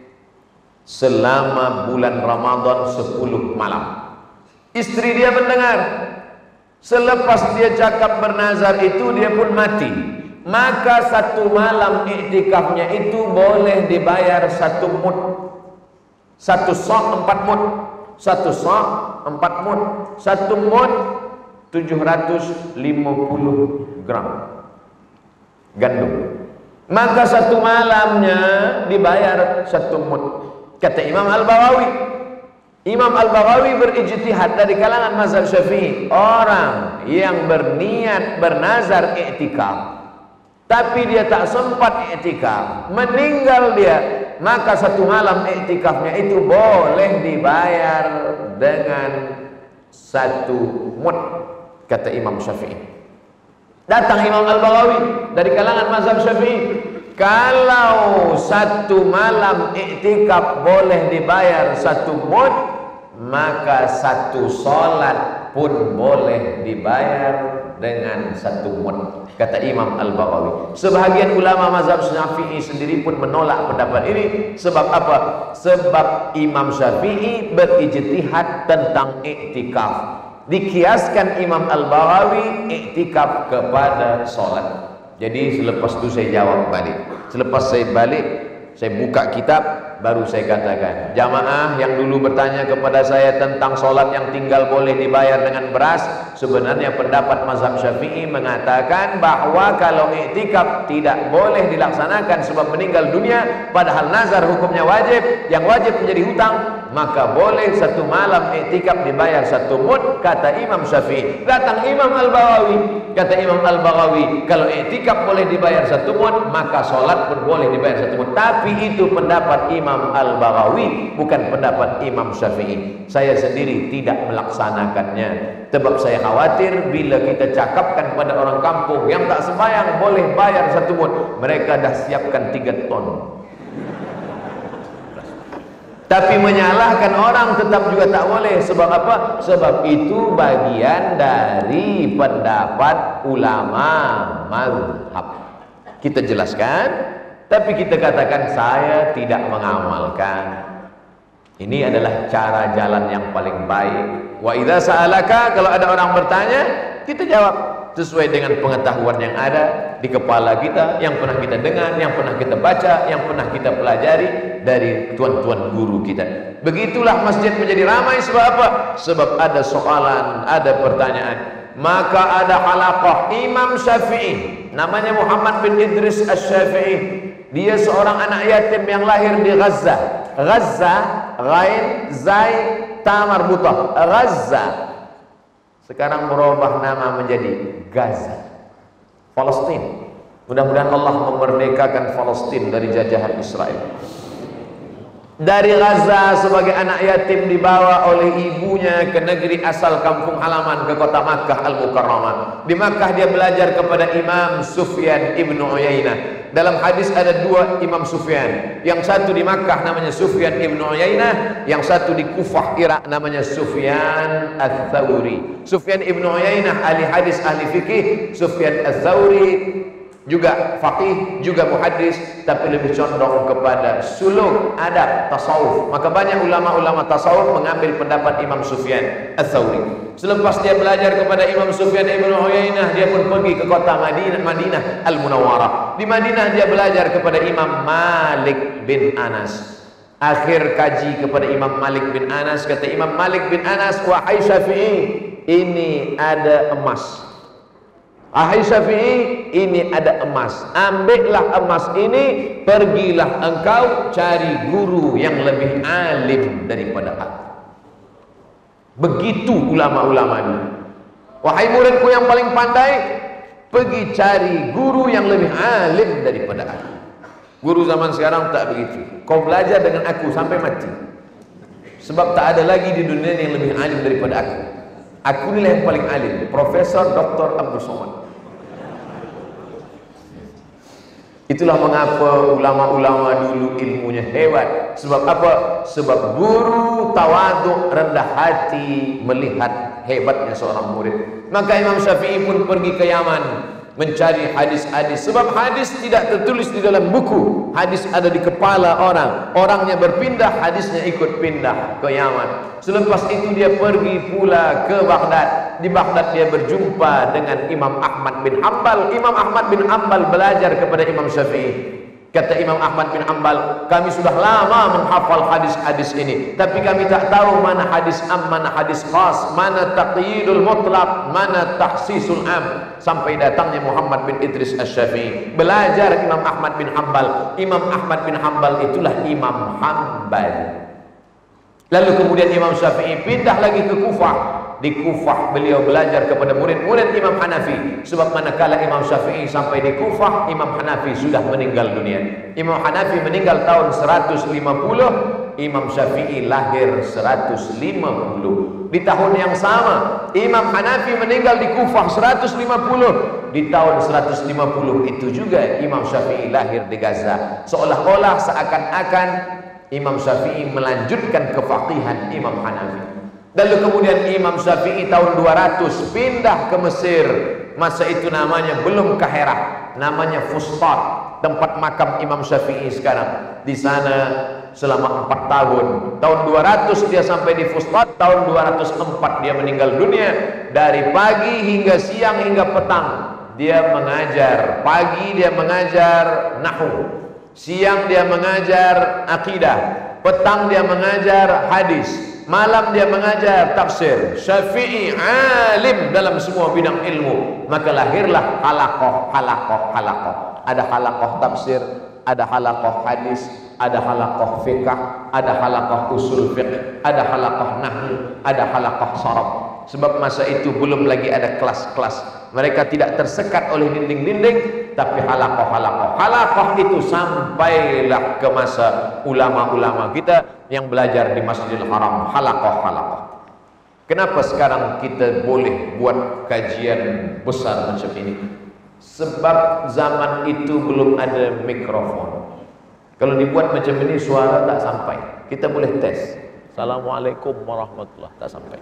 selama bulan Ramadan sepuluh malam. Istri dia mendengar. Selepas dia cakap bernazar itu, dia pun mati. Maka satu malam iktikafnya itu boleh dibayar satu mud. Satu sa' empat mud. Satu sa' empat mud. Satu mud tujuh ratus lima puluh gram gandum. maka satu malamnya dibayar satu mud. Kata Imam Al-Baghawi. Imam Al-Baghawi berijtihad dari kalangan mazhab Syafi'i, orang yang berniat bernazar i'tikaf tapi dia tak sempat i'tikaf, meninggal dia, maka satu malam i'tikafnya itu boleh dibayar dengan satu mud, kata Imam Syafi'i. Datang Imam Al-Baghawi dari kalangan mazhab Syafi'i, kalau satu malam i'tikaf boleh dibayar satu mud, maka satu solat pun boleh dibayar dengan satu mud, kata Imam Al-Baghawi. Sebahagian ulama mazhab Syafi'i sendiri pun menolak pendapat ini. Sebab apa? Sebab Imam Syafi'i berijtihad tentang i'tikaf, dikiaskan Imam Al-Baghawi i'tikaf kepada solat. Jadi selepas itu saya jawab balik. Selepas saya balik, saya buka kitab, baru saya katakan, jamaah yang dulu bertanya kepada saya tentang solat yang tinggal boleh dibayar dengan beras, sebenarnya pendapat mazhab Syafi'i mengatakan bahwa kalau i'tikaf tidak boleh dilaksanakan sebab meninggal dunia, padahal nazar hukumnya wajib, yang wajib menjadi hutang, maka boleh satu malam i'tikaf dibayar satu mud, kata Imam Syafi'i. Datang Imam Al-Baghawi, kata Imam Al-Baghawi, kalau i'tikaf boleh dibayar satu mud, maka solat pun boleh dibayar satu mud. Tapi itu pendapat Imam Al-Baghawi, bukan pendapat Imam Syafi'i. Saya sendiri tidak melaksanakannya, sebab saya khawatir bila kita cakapkan pada orang kampung yang tak sembahyang boleh bayar satu mud, mereka dah siapkan tiga ton. Tapi menyalahkan orang tetap juga tak boleh. Sebab apa? Sebab itu bagian dari pendapat ulama mazhab. Kita jelaskan, tapi kita katakan saya tidak mengamalkan. Ini adalah cara jalan yang paling baik. Wa idza sa'alaka, kalau ada orang bertanya, kita jawab sesuai dengan pengetahuan yang ada di kepala kita, yang pernah kita dengar, yang pernah kita baca, yang pernah kita pelajari dari tuan-tuan guru kita. Begitulah masjid menjadi ramai. Sebab apa? Sebab ada soalan, ada pertanyaan. Maka ada halaqah Imam Syafi'i, namanya Muhammad bin Idris Asy-Syafi'i. Dia seorang anak yatim yang lahir di Gaza. Gaza, ghain, zai, ta marbutah. Gaza. Sekarang berubah nama menjadi Gaza, Palestina. Mudah-mudahan Allah memerdekakan Palestina dari jajahan Israel. Dari Gaza sebagai anak yatim dibawa oleh ibunya ke negeri asal kampung halaman, ke kota Makkah Al-Mukarramah. Di Makkah dia belajar kepada Imam Sufyan ibn Uyainah. Dalam hadis ada dua Imam Sufyan. Yang satu di Makkah namanya Sufyan ibn Uyainah, yang satu di Kufah Irak namanya Sufyan Ats-Tsauri. Sufyan ibn Uyainah ahli hadis, ahli fikih. Sufyan Ats-Tsauri juga faqih, juga muhaddis, tapi lebih condong kepada suluk, adab, tasawuf. Maka banyak ulama-ulama tasawuf mengambil pendapat Imam Sufyan Ats-Tsauri. Selepas dia belajar kepada Imam Sufyan ibn Uyainah, dia pun pergi ke kota Madinah, Madinah Al-Munawwarah. Di Madinah dia belajar kepada Imam Malik bin Anas. Akhir kaji kepada Imam Malik bin Anas, kata Imam Malik bin Anas, wahai Syafi'i, ini ada emas. Ahai Syafi'i, ini ada emas. Ambillah emas ini, pergilah engkau cari guru yang lebih alim daripada aku. Begitu ulama-ulama dulu. Wahai muridku yang paling pandai, pergi cari guru yang lebih alim daripada aku. Guru zaman sekarang tak begitu. Kau belajar dengan aku sampai mati, sebab tak ada lagi di dunia yang lebih alim daripada aku. Aku inilah yang paling alim, Profesor Doktor Abdul Somad. Itulah mengapa ulama-ulama dulu ilmunya hebat. Sebab apa? Sebab guru tawaduk, rendah hati melihat hebatnya seorang murid. Maka Imam Syafi'i pun pergi ke Yaman mencari hadis-hadis. Sebab hadis tidak tertulis di dalam buku. Hadis ada di kepala orang. Orangnya berpindah, hadisnya ikut pindah ke Yaman. Selepas itu dia pergi pula ke Baghdad. Di Baghdad dia berjumpa dengan Imam Ahmad bin Hanbal. Imam Ahmad bin Hanbal belajar kepada Imam Syafi'i. Kata Imam Ahmad bin Hanbal, kami sudah lama menghafal hadis-hadis ini, tapi kami tak tahu mana hadis am, mana hadis khas, mana taqyidul mutlaq, mana tahsisul am. Sampai datangnya Muhammad bin Idris Asy-Syafi'i, belajar Imam Ahmad bin Hanbal. Imam Ahmad bin Hanbal itulah Imam Hanbali. Lalu kemudian Imam Syafi'i pindah lagi ke Kufah. Di Kufah beliau belajar kepada murid-murid Imam Hanafi. Sebab manakala Imam Syafi'i sampai di Kufah, Imam Hanafi sudah meninggal dunia. Imam Hanafi meninggal tahun seratus lima puluh, Imam Syafi'i lahir seratus lima puluh. Di tahun yang sama Imam Hanafi meninggal di Kufah seratus lima puluh. Di tahun seratus lima puluh itu juga Imam Syafi'i lahir di Gaza. Seolah-olah seakan-akan Imam Syafi'i melanjutkan kefaqihan Imam Hanafi. Lalu kemudian Imam Syafi'i tahun dua ratus pindah ke Mesir. Masa itu namanya belum Kahirah, namanya Fustat, tempat makam Imam Syafi'i sekarang. Di sana selama empat tahun. Tahun dua ratus dia sampai di Fustat, tahun dua ratus empat dia meninggal dunia. Dari pagi hingga siang hingga petang dia mengajar. Pagi dia mengajar nahwu, siang dia mengajar akidah, petang dia mengajar hadis, malam dia mengajar tafsir. Syafi'i alim dalam semua bidang ilmu. Maka lahirlah halaqah, halaqah, halaqah. Ada halaqah tafsir, ada halaqah hadis, ada halaqah fiqh, ada halaqah usul fiqh, ada halaqah nahwu, ada halaqah saraf. Sebab masa itu belum lagi ada kelas-kelas. Mereka tidak tersekat oleh dinding-dinding, tapi halaqah-halaqah. Halaqah itu sampailah ke masa ulama-ulama kita yang belajar di Masjidil Haram. Halaqah-halaqah. Kenapa sekarang kita boleh buat kajian besar macam ini? Sebab zaman itu belum ada mikrofon. Kalau dibuat macam ini suara tak sampai. Kita boleh tes. Assalamualaikum warahmatullahi wabarakatuh. Tak sampai.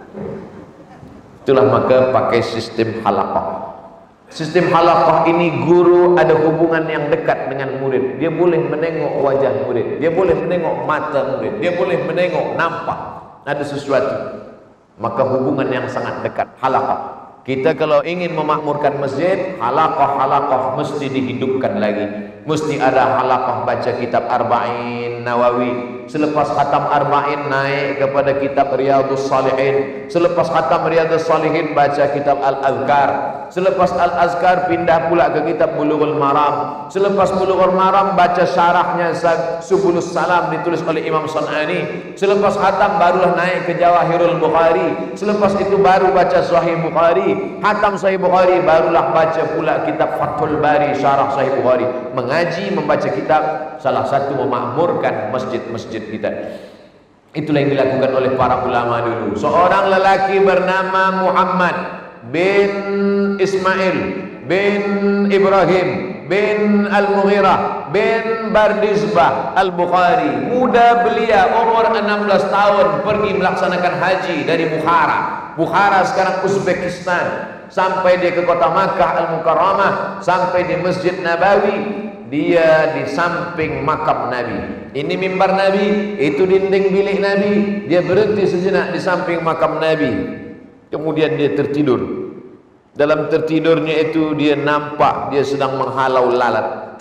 Itulah maka pakai sistem halaqah. Sistem halaqah ini guru ada hubungan yang dekat dengan murid. Dia boleh menengok wajah murid, dia boleh menengok mata murid, dia boleh menengok nampak ada sesuatu. Maka hubungan yang sangat dekat. Halaqah. Kita kalau ingin memakmurkan masjid, halaqah-halaqah mesti dihidupkan lagi. Mesti ada halaqah baca kitab Arba'in Nawawi. Selepas khatam Arba'in naik kepada kitab Riyadhus Shalihin. Selepas khatam Riyadhus Shalihin baca kitab Al-Azkar. Selepas Al-Azkar pindah pula ke kitab Bulughul Maram. Selepas Bulughul Maram baca syarahnya Subulus Salam ditulis oleh Imam San'ani. Selepas khatam barulah naik ke Jawahirul Bukhari. Selepas itu baru baca Sahih Bukhari. Khatam Sahih Bukhari barulah baca pula kitab Fathul Bari syarah Sahih Bukhari. Mengaji, membaca kitab, salah satu memakmurkan masjid-masjid kita. Itulah yang dilakukan oleh para ulama dulu. Seorang lelaki bernama Muhammad bin Ismail bin Ibrahim bin Al-Mughirah bin Bardizbah Al-Bukhari, muda belia, umur enam belas tahun, pergi melaksanakan haji dari Bukhara. Bukhara sekarang Uzbekistan. Sampai dia ke kota Makkah Al-Mukarramah, sampai di Masjid Nabawi. Dia di samping makam Nabi. Ini mimbar Nabi, itu dinding bilik Nabi. Dia berhenti sejenak di samping makam Nabi. Kemudian dia tertidur. Dalam tertidurnya itu dia nampak dia sedang menghalau lalat.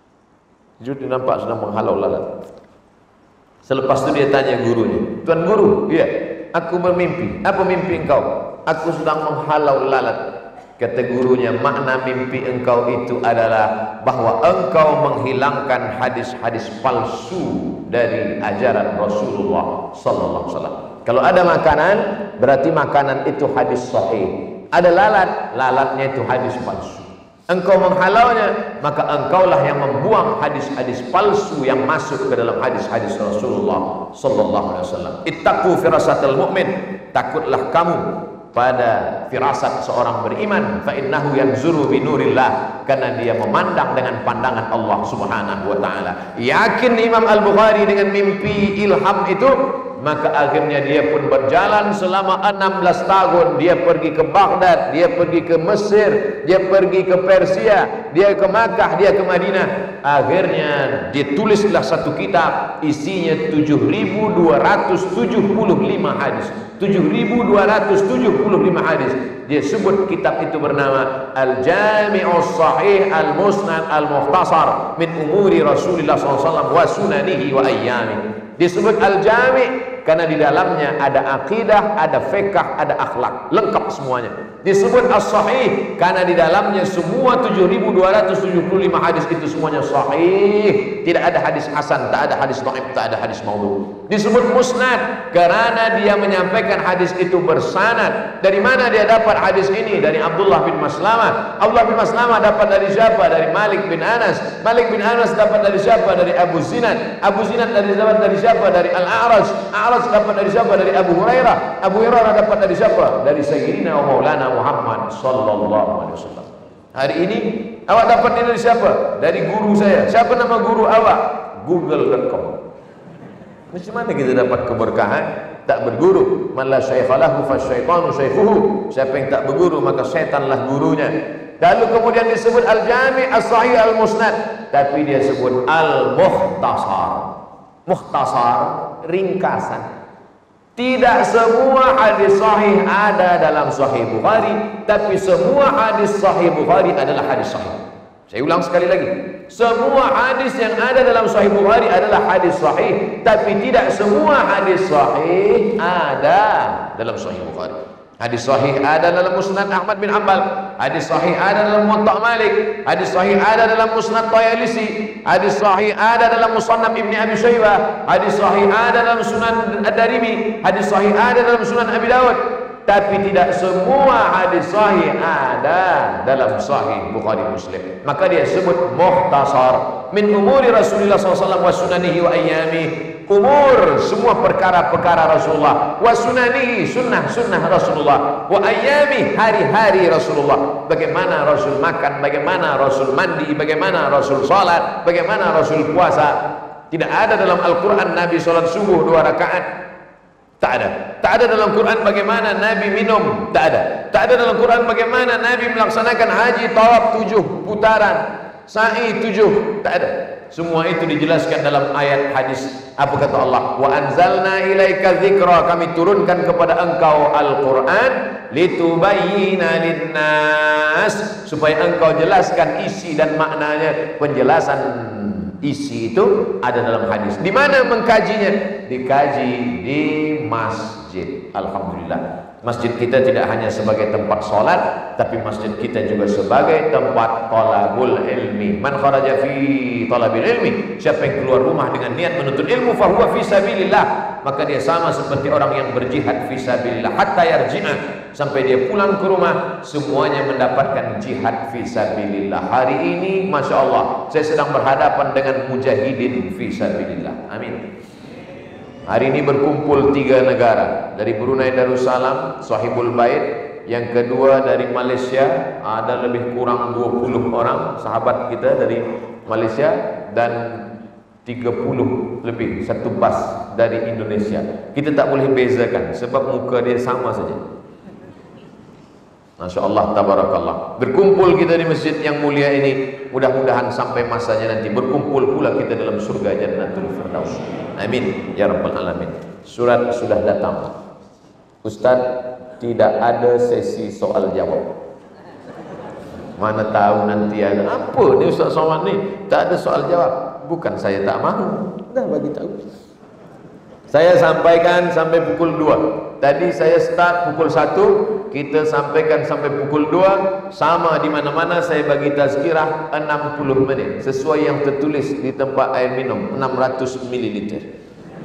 Dia nampak sedang menghalau lalat. Selepas itu dia tanya gurunya, "Tuan guru, iya, aku bermimpi. Apa mimpi engkau?" "Aku sedang menghalau lalat." Kata gurunya, "Makna mimpi engkau itu adalah bahwa engkau menghilangkan hadis-hadis palsu dari ajaran Rasulullah sallallahu alaihi wasallam. Kalau ada makanan, berarti makanan itu hadis sahih. Ada lalat, lalatnya itu hadis palsu. Engkau menghalaunya, maka engkaulah yang membuang hadis-hadis palsu yang masuk ke dalam hadis-hadis Rasulullah sallallahu alaihi wasallam. Ittaqu firasatal mu'min." Takutlah kamu pada firasat seorang beriman, fa innahu yanzuru bi nurillah, karena dia memandang dengan pandangan Allah Subhanahu wa taala. Yakin Imam Al-Bukhari dengan mimpi ilham itu, Maka akhirnya dia pun berjalan selama enam belas tahun. Dia pergi ke Baghdad, dia pergi ke Mesir, dia pergi ke Persia, dia ke Makkah, dia ke Madinah. Akhirnya dia tulislah satu kitab, isinya tujuh ribu dua ratus tujuh puluh lima hadis. tujuh ribu dua ratus tujuh puluh lima hadis. Dia sebut kitab itu bernama Al-Jami'us Sahih Al-Musnad Al-Mukhtasar min umuri Rasulullah sallallahu alaihi wasallam wa sunanihi wa ayyami. Disebut Al-Jami' karena di dalamnya ada akidah, ada fiqh, ada akhlak, lengkap semuanya. Disebut As-Sahih karena di dalamnya semua tujuh ribu dua ratus tujuh puluh lima hadis itu semuanya sahih. Tidak ada hadis hasan, tak ada hadis dhaif, tak ada hadis maudhu. Disebut Musnad karena dia menyampaikan hadis itu bersanad. Dari mana dia dapat hadis ini? Dari Abdullah bin Maslamah. Abdullah bin Maslamah dapat dari siapa? Dari Malik bin Anas. Malik bin Anas dapat dari siapa? Dari Abu Zinad. Abu Zinad dari dapat dari siapa? Dari Al-A'raj. A'raj dapat dari siapa? Dari Abu Hurairah. Abu Hurairah dapat dari siapa? Dari Sayyidina wa Maulana Muhammad sallallahu alaihi wasallam. Hari ini awak dapat ini dari siapa? Dari guru saya. Siapa nama guru awak? google dot com. Macam mana kita dapat keberkahan? Tak berguru. Man la syaikha lahu fasyaitanu syaikhuhu. Siapa yang tak berguru maka syaitanlah gurunya. Lalu kemudian disebut Al-Jami' As-Sahih Al-Musnad, tapi dia sebut Al-Mukhtasar. Mukhtasar, ringkasan. Tidak semua hadis sahih ada dalam Sahih Bukhari, tapi semua hadis Sahih Bukhari adalah hadis sahih. Saya ulang sekali lagi. Semua hadis yang ada dalam Sahih Bukhari adalah hadis sahih, tapi tidak semua hadis sahih ada dalam Sahih Bukhari. Hadis sahih ada dalam Musnad Ahmad bin Hanbal, hadis sahih ada dalam Muwatta Malik, hadis sahih ada dalam Musnad Tayalisi, hadis sahih ada dalam Musannaf Ibni Abi Syaibah, hadis sahih ada dalam Sunan Ad-Darimi, hadis sahih ada dalam Sunan Abi Dawud. Tapi tidak semua hadis sahih ada dalam Sahih Bukhari Muslim. Maka dia sebut mukhtasar min umuri Rasulullah sallallahu alaihi wasallam wa sunanihi wa ayyami. Umur, semua perkara-perkara Rasulullah, wa sunanihi, sunnah-sunnah Rasulullah, wa ayyami, hari-hari Rasulullah. Bagaimana Rasul makan, bagaimana Rasul mandi, bagaimana Rasul salat, bagaimana Rasul puasa. Tidak ada dalam Al-Quran Nabi salat subuh dua rakaat. Tak ada. Tak ada dalam Quran bagaimana Nabi minum. Tak ada. Tak ada dalam Quran bagaimana Nabi melaksanakan haji tawaf tujuh putaran, sa'i tujuh. Tak ada. Semua itu dijelaskan dalam ayat hadis. Apa kata Allah? Wa anzalna ilaika dzikra, kami turunkan kepada engkau Al-Quran litubayyina linnas, supaya engkau jelaskan isi dan maknanya. Penjelasan isi itu ada dalam hadis. Di mana mengkajinya? Dikaji di masjid. Alhamdulillah. Masjid kita tidak hanya sebagai tempat solat, tapi masjid kita juga sebagai tempat talabul ilmi. Man kharaja fi talabil ilmi, siapa yang keluar rumah dengan niat menuntut ilmu, fahuwa fi sabilillah, maka dia sama seperti orang yang berjihad fi sabilillah hatta yarji'a, sampai dia pulang ke rumah semuanya mendapatkan jihad fi sabilillah. Hari ini Masya Allah saya sedang berhadapan dengan mujahidin fi sabilillah. Amin. Hari ini berkumpul tiga negara, dari Brunei Darussalam, Sahibul Bait, yang kedua dari Malaysia, ada lebih kurang dua puluh orang sahabat kita dari Malaysia, dan tiga puluh lebih, satu bas dari Indonesia. Kita tak boleh bezakan sebab muka dia sama saja. Masya Allah, tabarakallah. Berkumpul kita di masjid yang mulia ini, mudah-mudahan sampai masanya nanti berkumpul pula kita dalam surga Jannatul Firdaus. Amin ya rabbal alamin. Surat sudah datang. Ustaz, tidak ada sesi soal jawab. Mana tahu nanti ada apa ni Ustaz Somad ni, tak ada soal jawab. Bukan saya tak mahu, dah bagi tahu. Saya sampaikan sampai pukul dua. Tadi saya start pukul satu, kita sampaikan sampai pukul dua. Sama di mana-mana saya bagi tazkirah enam puluh menit sesuai yang tertulis di tempat air minum, enam ratus mililiter.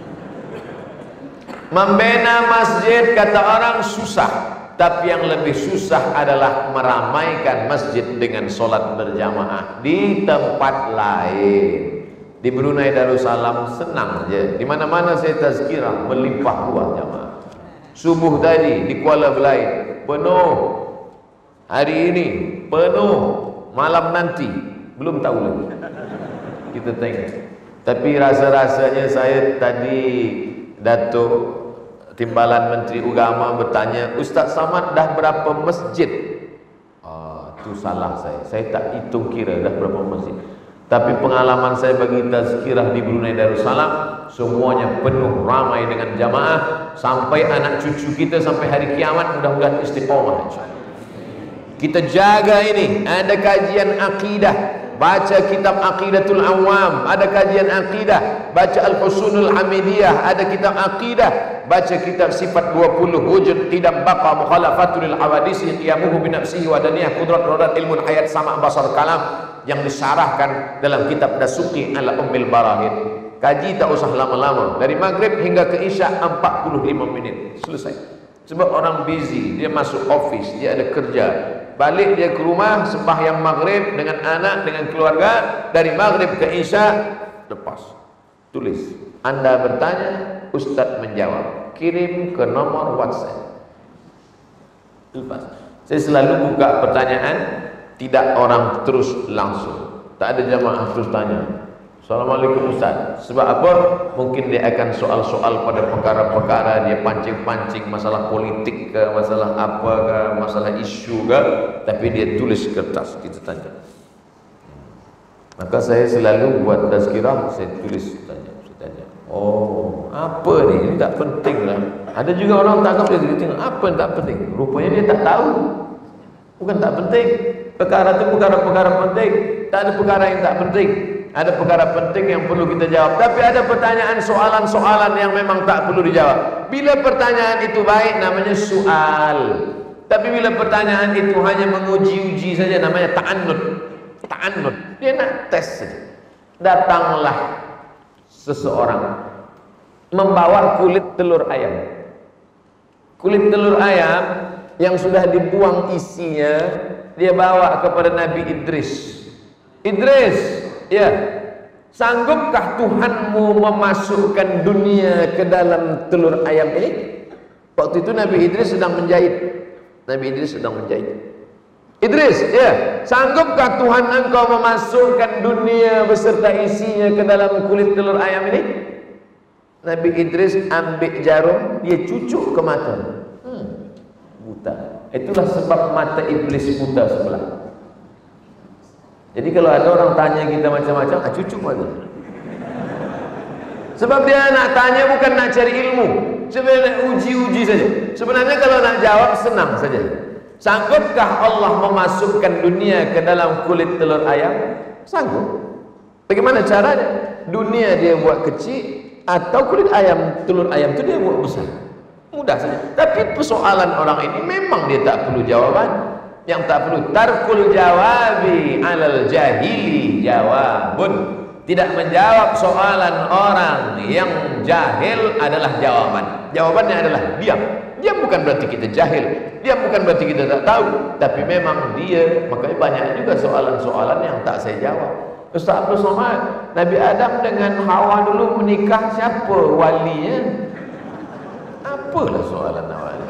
Membina masjid kata orang susah, tapi yang lebih susah adalah meramaikan masjid dengan solat berjamaah di tempat lain. Di Brunei Darussalam senang je, di mana-mana saya tazkirah melimpah ruah jamaah. Subuh tadi di Kuala Belait penuh, hari ini penuh, malam nanti belum tahu lagi, kita tengok. Tapi rasa-rasanya saya tadi Datuk Timbalan Menteri Agama bertanya, Ustaz Samad dah berapa masjid? Ah, itu salah saya. Saya tak hitung kira dah berapa masjid. Tapi pengalaman saya bagi tazkirah di Brunei Darussalam, semuanya penuh, ramai dengan jamaah, sampai anak cucu kita sampai hari kiamat mudah-mudahan istiqomah insyaallah. Kita jaga ini. Ada kajian akidah, baca kitab Aqidatul Awam. Ada kajian akidah, baca Al-Husunul Hamidiyah. Ada kitab akidah, baca kitab Sifat dua puluh, Wujud Qidam Baqa Mukhalafatul Hawadisi, Qiyamuhu binafsihi wa daniyah, Qudrat Rodat Ilmun Hayat Sama' Basar Kalam, yang disyarahkan dalam kitab Dasuki ala Ummil Barahid. Kaji tak usah lama-lama, dari maghrib hingga ke isya empat puluh lima menit selesai. Sebab orang busy, dia masuk office, dia ada kerja, balik dia ke rumah sembahyang maghrib dengan anak, dengan keluarga, dari maghrib ke isya lepas. Tulis, Anda bertanya, Ustaz menjawab, kirim ke nomor WhatsApp. Lepas. Saya selalu buka pertanyaan, tidak orang terus langsung. Tak ada jamaah terus tanya, Assalamualaikum Ustaz. Sebab apa? Mungkin dia akan soal-soal pada perkara-perkara, dia pancing-pancing masalah politik ke, masalah apa ke, masalah isu ke, tapi dia tulis kertas, kita tanya. Maka saya selalu buat tazkirah, saya tulis tanya, saya tanya. Oh, apa ni? Ini tak penting lah. Ada juga orang tangkap dia, dia tengok apa yang tak penting. Rupanya dia tak tahu. Bukan tak penting. Perkara itu perkara-perkara penting. Tak ada perkara yang tak penting. Ada perkara penting yang perlu kita jawab. Tapi ada pertanyaan, soalan-soalan yang memang tak perlu dijawab. Bila pertanyaan itu baik, namanya soal. Tapi bila pertanyaan itu hanya menguji-uji saja, namanya ta'annud. Ta'annud. Dia nak tes saja. Datanglah seseorang membawa kulit telur ayam. Kulit telur ayam yang sudah dibuang isinya, dia bawa kepada Nabi Idris. Idris, ya, sanggupkah Tuhanmu memasukkan dunia ke dalam telur ayam ini? Waktu itu Nabi Idris sedang menjahit. Nabi Idris sedang menjahit. Idris, ya, sanggupkah Tuhan engkau memasukkan dunia beserta isinya ke dalam kulit telur ayam ini? Nabi Idris ambil jarum, dia cucuk ke mata. Hmm, buta. Itulah sebab mata iblis buta sebelah. Jadi kalau ada orang tanya kita macam-macam, ah, cucuk mata. Sebab dia nak tanya bukan nak cari ilmu, sebenarnya nak uji-uji saja. Sebenarnya kalau nak jawab senang saja. Sanggupkah Allah memasukkan dunia ke dalam kulit telur ayam? Sanggup. Bagaimana caranya? Dunia dia buat kecil, atau kulit ayam, telur ayam itu dia buat besar. Mudah saja. Tapi persoalan orang ini memang dia tak perlu jawaban. Yang tak perlu, tarkul jawabi alal jahili jawabun. Tidak menjawab soalan orang yang jahil adalah jawaban. Jawabannya adalah diam. Diam bukan berarti kita jahil, diam bukan berarti kita tak tahu, tapi memang dia. Makanya banyak juga soalan-soalan yang tak saya jawab. Ustaz Abdul Somad, Nabi Adam dengan Hawa dulu menikah, siapa walinya? Apalah soalan awal.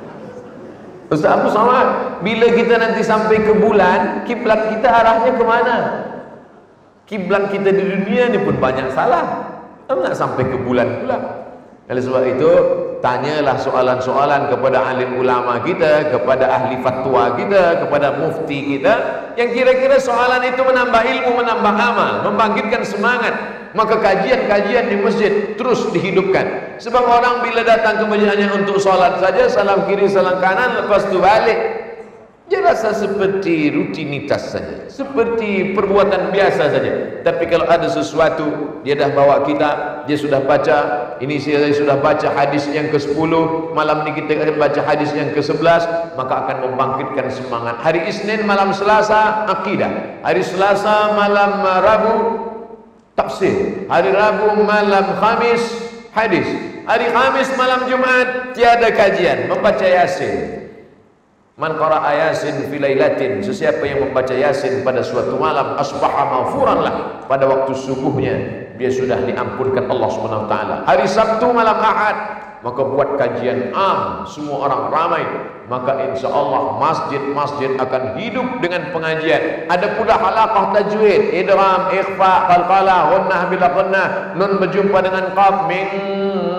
Ustaz Abdul Somad, bila kita nanti sampai ke bulan, kiblat kita arahnya ke mana? Kiblat kita di dunia ni pun banyak salah. Kita nak sampai ke bulan pula. Oleh sebab itu, tanyalah soalan-soalan kepada alim ulama kita, kepada ahli fatwa kita, kepada mufti kita, yang kira-kira soalan itu menambah ilmu, menambah amal, membangkitkan semangat. Maka kajian-kajian di masjid terus dihidupkan. Sebab orang bila datang ke masjid hanya untuk solat saja, salam kiri, salam kanan, lepas tu balik, dia rasa seperti rutinitas saja, seperti perbuatan biasa saja. Tapi kalau ada sesuatu, dia dah bawa kitab, dia sudah baca, ini saya sudah baca hadis yang ke sepuluh, malam ni kita akan baca hadis yang ke sebelas, maka akan membangkitkan semangat. Hari Isnin malam Selasa akidah, hari Selasa malam Rabu tafsir, hari Rabu malam Khamis hadis, hari Khamis malam Jumat tiada kajian, membaca Yasin. Man qara'a Yasin fi lailatin, sesiapa yang membaca Yasin pada suatu malam, asbaha maghfuran lah, pada waktu subuhnya dia sudah diampunkan Allah Subhanahu wa taala. Hari Sabtu malam Ahad, maka buat kajian am, semua orang ramai, maka insyaallah masjid-masjid akan hidup dengan pengajian. Ada pula halaqah tajwid, idgham, ikhfa, qalqalah, ghunnah bila ghunnah, nun berjumpa dengan qaf, min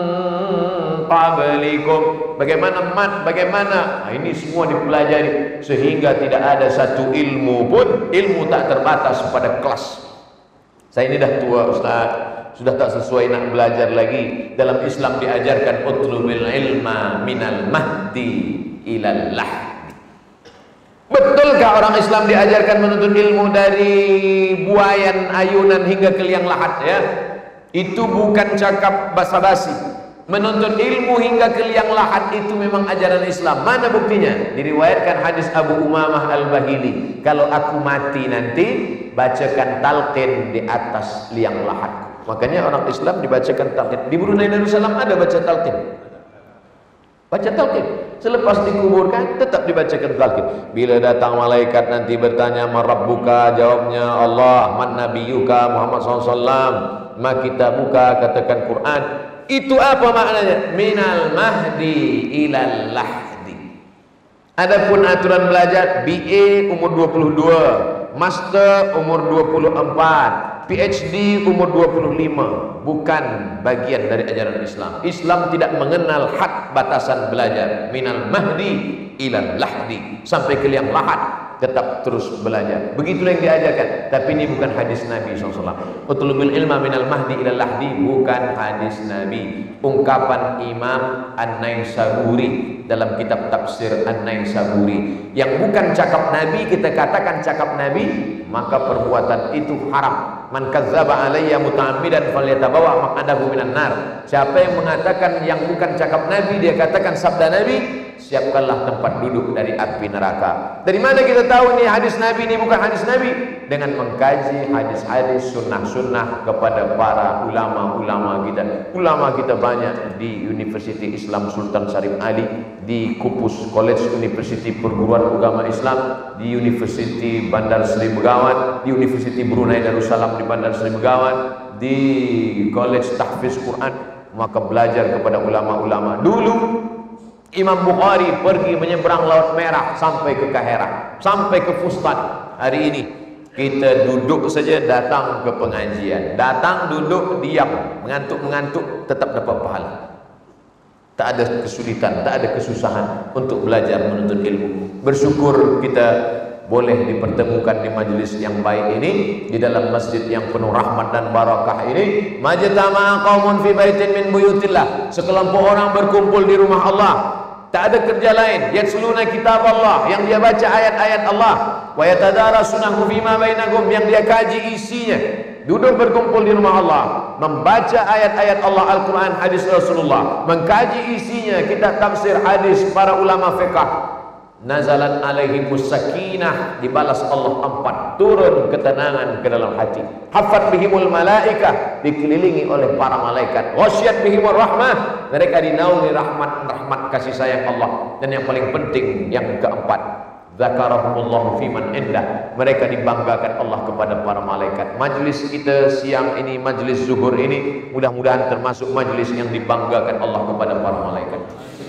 qablikum. Bagaimana mat, bagaimana, nah, ini semua dipelajari sehingga tidak ada satu ilmu pun, ilmu tak terbatas pada kelas. Saya ini dah tua Ustaz, sudah tak sesuai nak belajar lagi. Dalam Islam diajarkan utlubil ilma minal mahdi ilal lahdi. Betulkah orang Islam diajarkan menuntut ilmu dari buayan ayunan hingga ke liang lahat ya? Itu bukan cakap basa-basi. Menuntut ilmu hingga ke liang lahat itu memang ajaran Islam. Mana buktinya? Diriwayatkan hadis Abu Umamah Al-Bahili, kalau aku mati nanti bacakan talqin di atas liang lahat. Makanya orang Islam dibacakan talqin. Di Brunei Darussalam ada baca talqin. Baca talqin. Selepas dikuburkan tetap dibacakan talqin. Bila datang malaikat nanti bertanya man rabbuka, jawabnya Allah. Man nabiyuka, Muhammad sallallahu alaihi wasallam. Ma kitabuka, katakan Quran. Itu apa maknanya? Minal mahdi ilal lahdi. Adapun aturan belajar B A umur dua puluh dua, Master umur dua puluh empat, P H D umur dua puluh lima, bukan bagian dari ajaran Islam. Islam tidak mengenal had batasan belajar. Minal mahdi ilal lahdi, sampai ke liang lahat tetap terus belajar. Begitulah yang diajarkan. Tapi ini bukan hadis Nabi sallallahu alaihi wasallam. Utlubul ilma minal mahdi ilal lahdi bukan hadis Nabi. Ungkapan Imam An-Naisaburi dalam kitab tafsir An-Naisaburi. Yang bukan cakap Nabi kita katakan cakap Nabi, maka perbuatan itu haram. Man kadzdzaba alayya muta'ammidan falyatabawa maq'adahu minan nar. Siapa yang mengatakan yang bukan cakap Nabi, dia katakan sabda Nabi, siapkanlah tempat duduk dari api neraka. Dari mana kita tahu ini hadis Nabi, ini bukan hadis Nabi? Dengan mengkaji hadis-hadis sunnah-sunnah kepada para ulama-ulama kita. Ulama kita banyak di Universiti Islam Sultan Syarif Ali, di Kupus College University Perguruan Agama Islam, di Universiti Bandar Seri Begawan, di Universiti Brunei Darussalam di Bandar Seri Begawan, di College Tahfiz Quran. Maka belajar kepada ulama-ulama. Dulu Imam Bukhari pergi menyeberang Laut Merah sampai ke Kahirah, sampai ke Fustat. Hari ini kita duduk saja datang ke pengajian, datang duduk diam, mengantuk-mengantuk tetap dapat pahala. Tak ada kesulitan, tak ada kesusahan untuk belajar menuntut ilmu. Bersyukur kita boleh dipertemukan di majlis yang baik ini, di dalam masjid yang penuh rahmat dan barakah ini. Majtama'a qaumun fi baitin min buyutillah, sekelompok orang berkumpul di rumah Allah, tak ada kerja lain, yatsluna kitab Allah, yang dia baca ayat-ayat Allah, wa yatadarasunahu fima bainahum, yang dia kaji isinya. Duduk berkumpul di rumah Allah, membaca ayat-ayat Allah, Al-Quran, hadis Rasulullah, mengkaji isinya, kitab tafsir, hadis para ulama fiqh. Nazalat alaihimus sakinah, dibalas Allah empat, turun ketenangan ke dalam hati. Hafat bihimul malaikah, dikelilingi oleh para malaikat. Wasyat bihimur rahmah, mereka dinaungi rahmat rahmat kasih sayang Allah. Dan yang paling penting yang keempat, zakarahumullahu fiman indah, mereka dibanggakan Allah kepada para malaikat. Majlis kita siang ini, majlis zuhur ini, mudah-mudahan termasuk majlis yang dibanggakan Allah kepada para malaikat.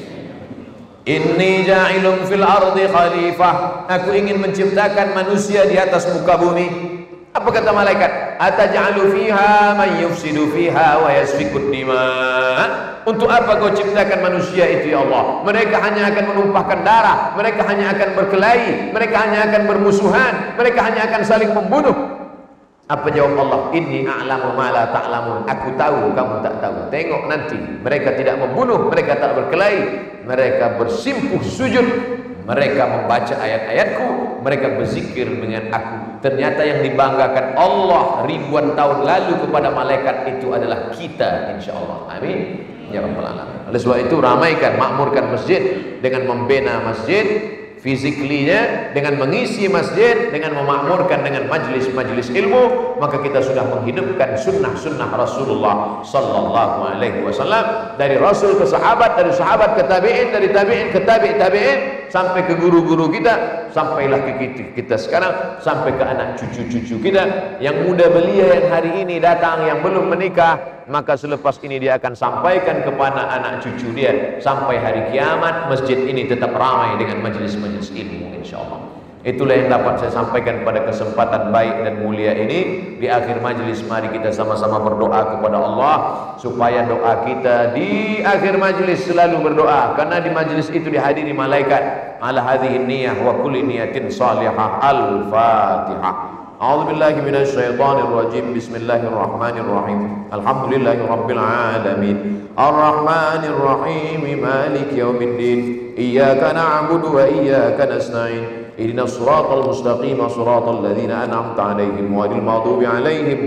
Inni ja'ilun fil ardi khalifah, aku ingin menciptakan manusia di atas muka bumi. Apa kata malaikat? Ataj'alu fiha man yufsidu fiha wa yasfikud dima. Untuk apa kau ciptakan manusia itu ya Allah? Mereka hanya akan menumpahkan darah, mereka hanya akan berkelahi, mereka hanya akan bermusuhan, mereka hanya akan saling membunuh. Apa jawab Allah? Inni a'lamu ma la ta'lamun. Aku tahu, kamu tak tahu. Tengok nanti, mereka tidak membunuh, mereka tak berkelahi, mereka bersimpuh sujud, mereka membaca ayat-ayatku, mereka berzikir dengan aku. Ternyata yang dibanggakan Allah ribuan tahun lalu kepada malaikat itu adalah kita, insyaAllah. Amin ya rabbal alamin. Oleh sebab itu ramaikan, makmurkan masjid dengan membina masjid physically-nya, dengan mengisi masjid, dengan memakmurkan dengan majlis-majlis ilmu, maka kita sudah menghidupkan sunnah-sunnah Rasulullah sallallahu alaihi wasallam, dari Rasul ke sahabat, dari sahabat ke tabi'in, dari tabi'in ke tabi' tabi'in, sampai ke guru-guru kita, sampailah ke kita, kita sekarang, sampai ke anak cucu-cucu kita. Yang muda belia yang hari ini datang, yang belum menikah, maka selepas ini dia akan sampaikan kepada anak cucu dia, sampai hari kiamat masjid ini tetap ramai dengan majlis-majlis ilmu, insyaallah. Itulah yang dapat saya sampaikan pada kesempatan baik dan mulia ini. Di akhir majlis mari kita sama-sama berdoa kepada Allah supaya doa kita di akhir majlis selalu berdoa, karena di majlis itu dihadiri malaikat. Ala hadhihi niyyah wa kulli niyatin salihah. Al-Fatihah. A'udzu billahi minasy syaithanir rajim. Bismillahirrahmanirrahim. Alhamdulillahi rabbil alamin. Arrahmanir rahim. Maliki yaumiddin. Iyyaka na'budu wa iyyaka nasta'in. Ihdinas siratal mustaqim, siratal ladzina an'amta 'alaihim ghairil maghdubi 'alaihim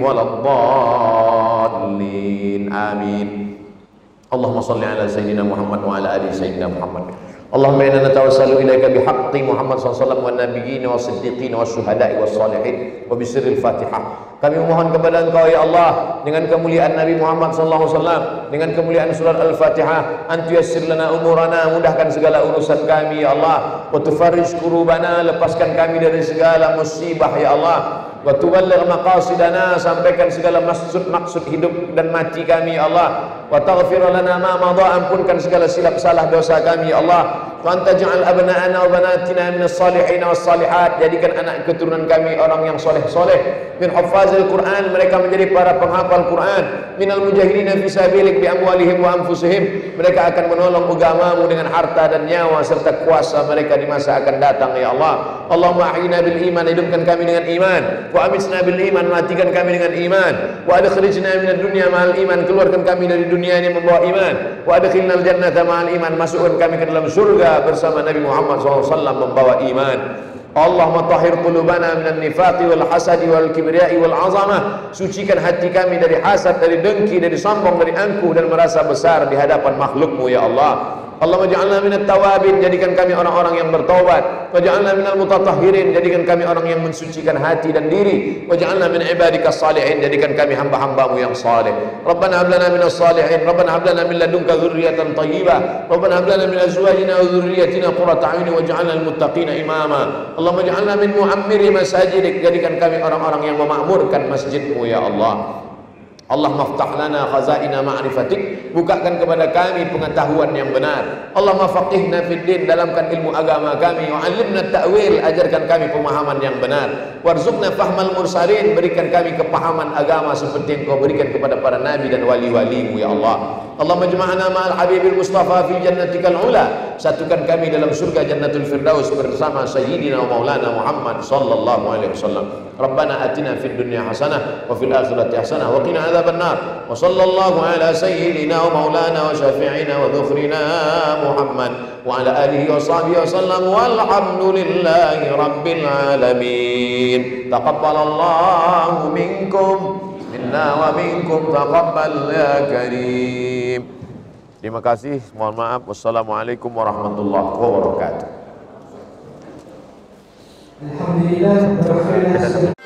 waladdallin. Amin. Allahumma shalli ala sayyidina Muhammad wa ala ali sayyidina Muhammad. Allahumma inna natawassalu ilaika bihaqqi Muhammad sallallahu alaihi wasallam wan nabiyyin was-siddiqin wasyuhada'i was-salihin wa bisirril Fatihah. Kami memohon kepada Engkau ya Allah dengan kemuliaan Nabi Muhammad sallallahu alaihi wasallam, dengan kemuliaan surat Al-Fatihah, an tuyassir lana umurana, mudahkan segala urusan kami ya Allah, wa tufarrij kurubana, lepaskan kami dari segala musibah ya Allah, wa tuballigh maqasidana, sampaikan segala maksud-maksud hidup dan mati kami ya Allah, wa taghfir lana ma madha, ampunkan segala silap salah dosa kami ya Allah, wa anta ja'al abna'ana wa banatina minas salihin was salihat, jadikan anak keturunan kami orang yang soleh-soleh, min huffazil Quran, mereka menjadi para penghafal Quran, minal mujahidina fi sabilik bi amwalihim wa anfusihim, mereka akan menolong agamamu dengan harta dan nyawa serta kuasa mereka di masa akan datang ya Allah. Allahumma ahyina bil iman, hidupkan kami dengan iman, wa amisna bil iman, matikan kami dengan iman, wa adkhilna minad dunya ma'al iman, keluarkan kami dari dunia ini membawa iman, wa adkhilnal jannata ma'al iman, masukkan kami ke dalam surga bersama Nabi Muhammad sallallahu alaihi wasallam membawa iman. Allahumma tahhir qulubana minan nifaqi wal hasadi wal kibriyai wal azamah, sucikan hati kami dari hasad, dari dengki, dari sombong, dari angkuh dan merasa besar di hadapan makhlukmu ya Allah. Allahumma ja'alna minat tawabin, jadikan kami orang-orang yang bertaubat, wa ja'alna minal mutatahhirin, jadikan kami orang yang mensucikan hati dan diri, wa ja'alna min ibadikas salihin, jadikan kami hamba-hambamu yang saleh. Rabbana hab lana minas salihin, Rabbana hab lana min ladunka dzurriyyatan thayyibah, Rabbana hab lana min azwajina wa dzurriyyatina qurrata a'yun waj'alna lil muttaqina imama. Allahumma ja'alna min mu'ammiri masajidik, jadikan kami orang-orang yang memakmurkan masjidmu ya Allah. Allah maftah lana khazaina ma'rifatik, bukakan kepada kami pengetahuan yang benar. Allah mafaqihna fid din, dalamkan ilmu agama kami. Wa 'allimna ta'wil, ajarkan kami pemahaman yang benar. Warzuqna fahmal mursalin, berikan kami kepahaman agama seperti yang Kau berikan kepada para nabi dan wali-walimu ya Allah. Allahumma jama'na ma'al habibil mustafa fi jannatikal ula, satukan kami dalam surga jannatul firdaus bersama sayyidina wa maulana Muhammad sallallahu alaihi wasallam. Rabbana atina fid dunya hasanah wa fil akhirati hasanah wa qina adzabannar. Wa sallallahu ala sayyidina wa maulana wa syafi'ina wa dhukhrina Muhammad wa ala alihi wa sahbihi wa sallam, walhamdulillahi rabbil alamin. Taqabbalallahu minkum minna wa minkum, taqabbal ya karim. Terima kasih, mohon maaf. Wassalamualaikum warahmatullahi wabarakatuh. Alhamdulillah.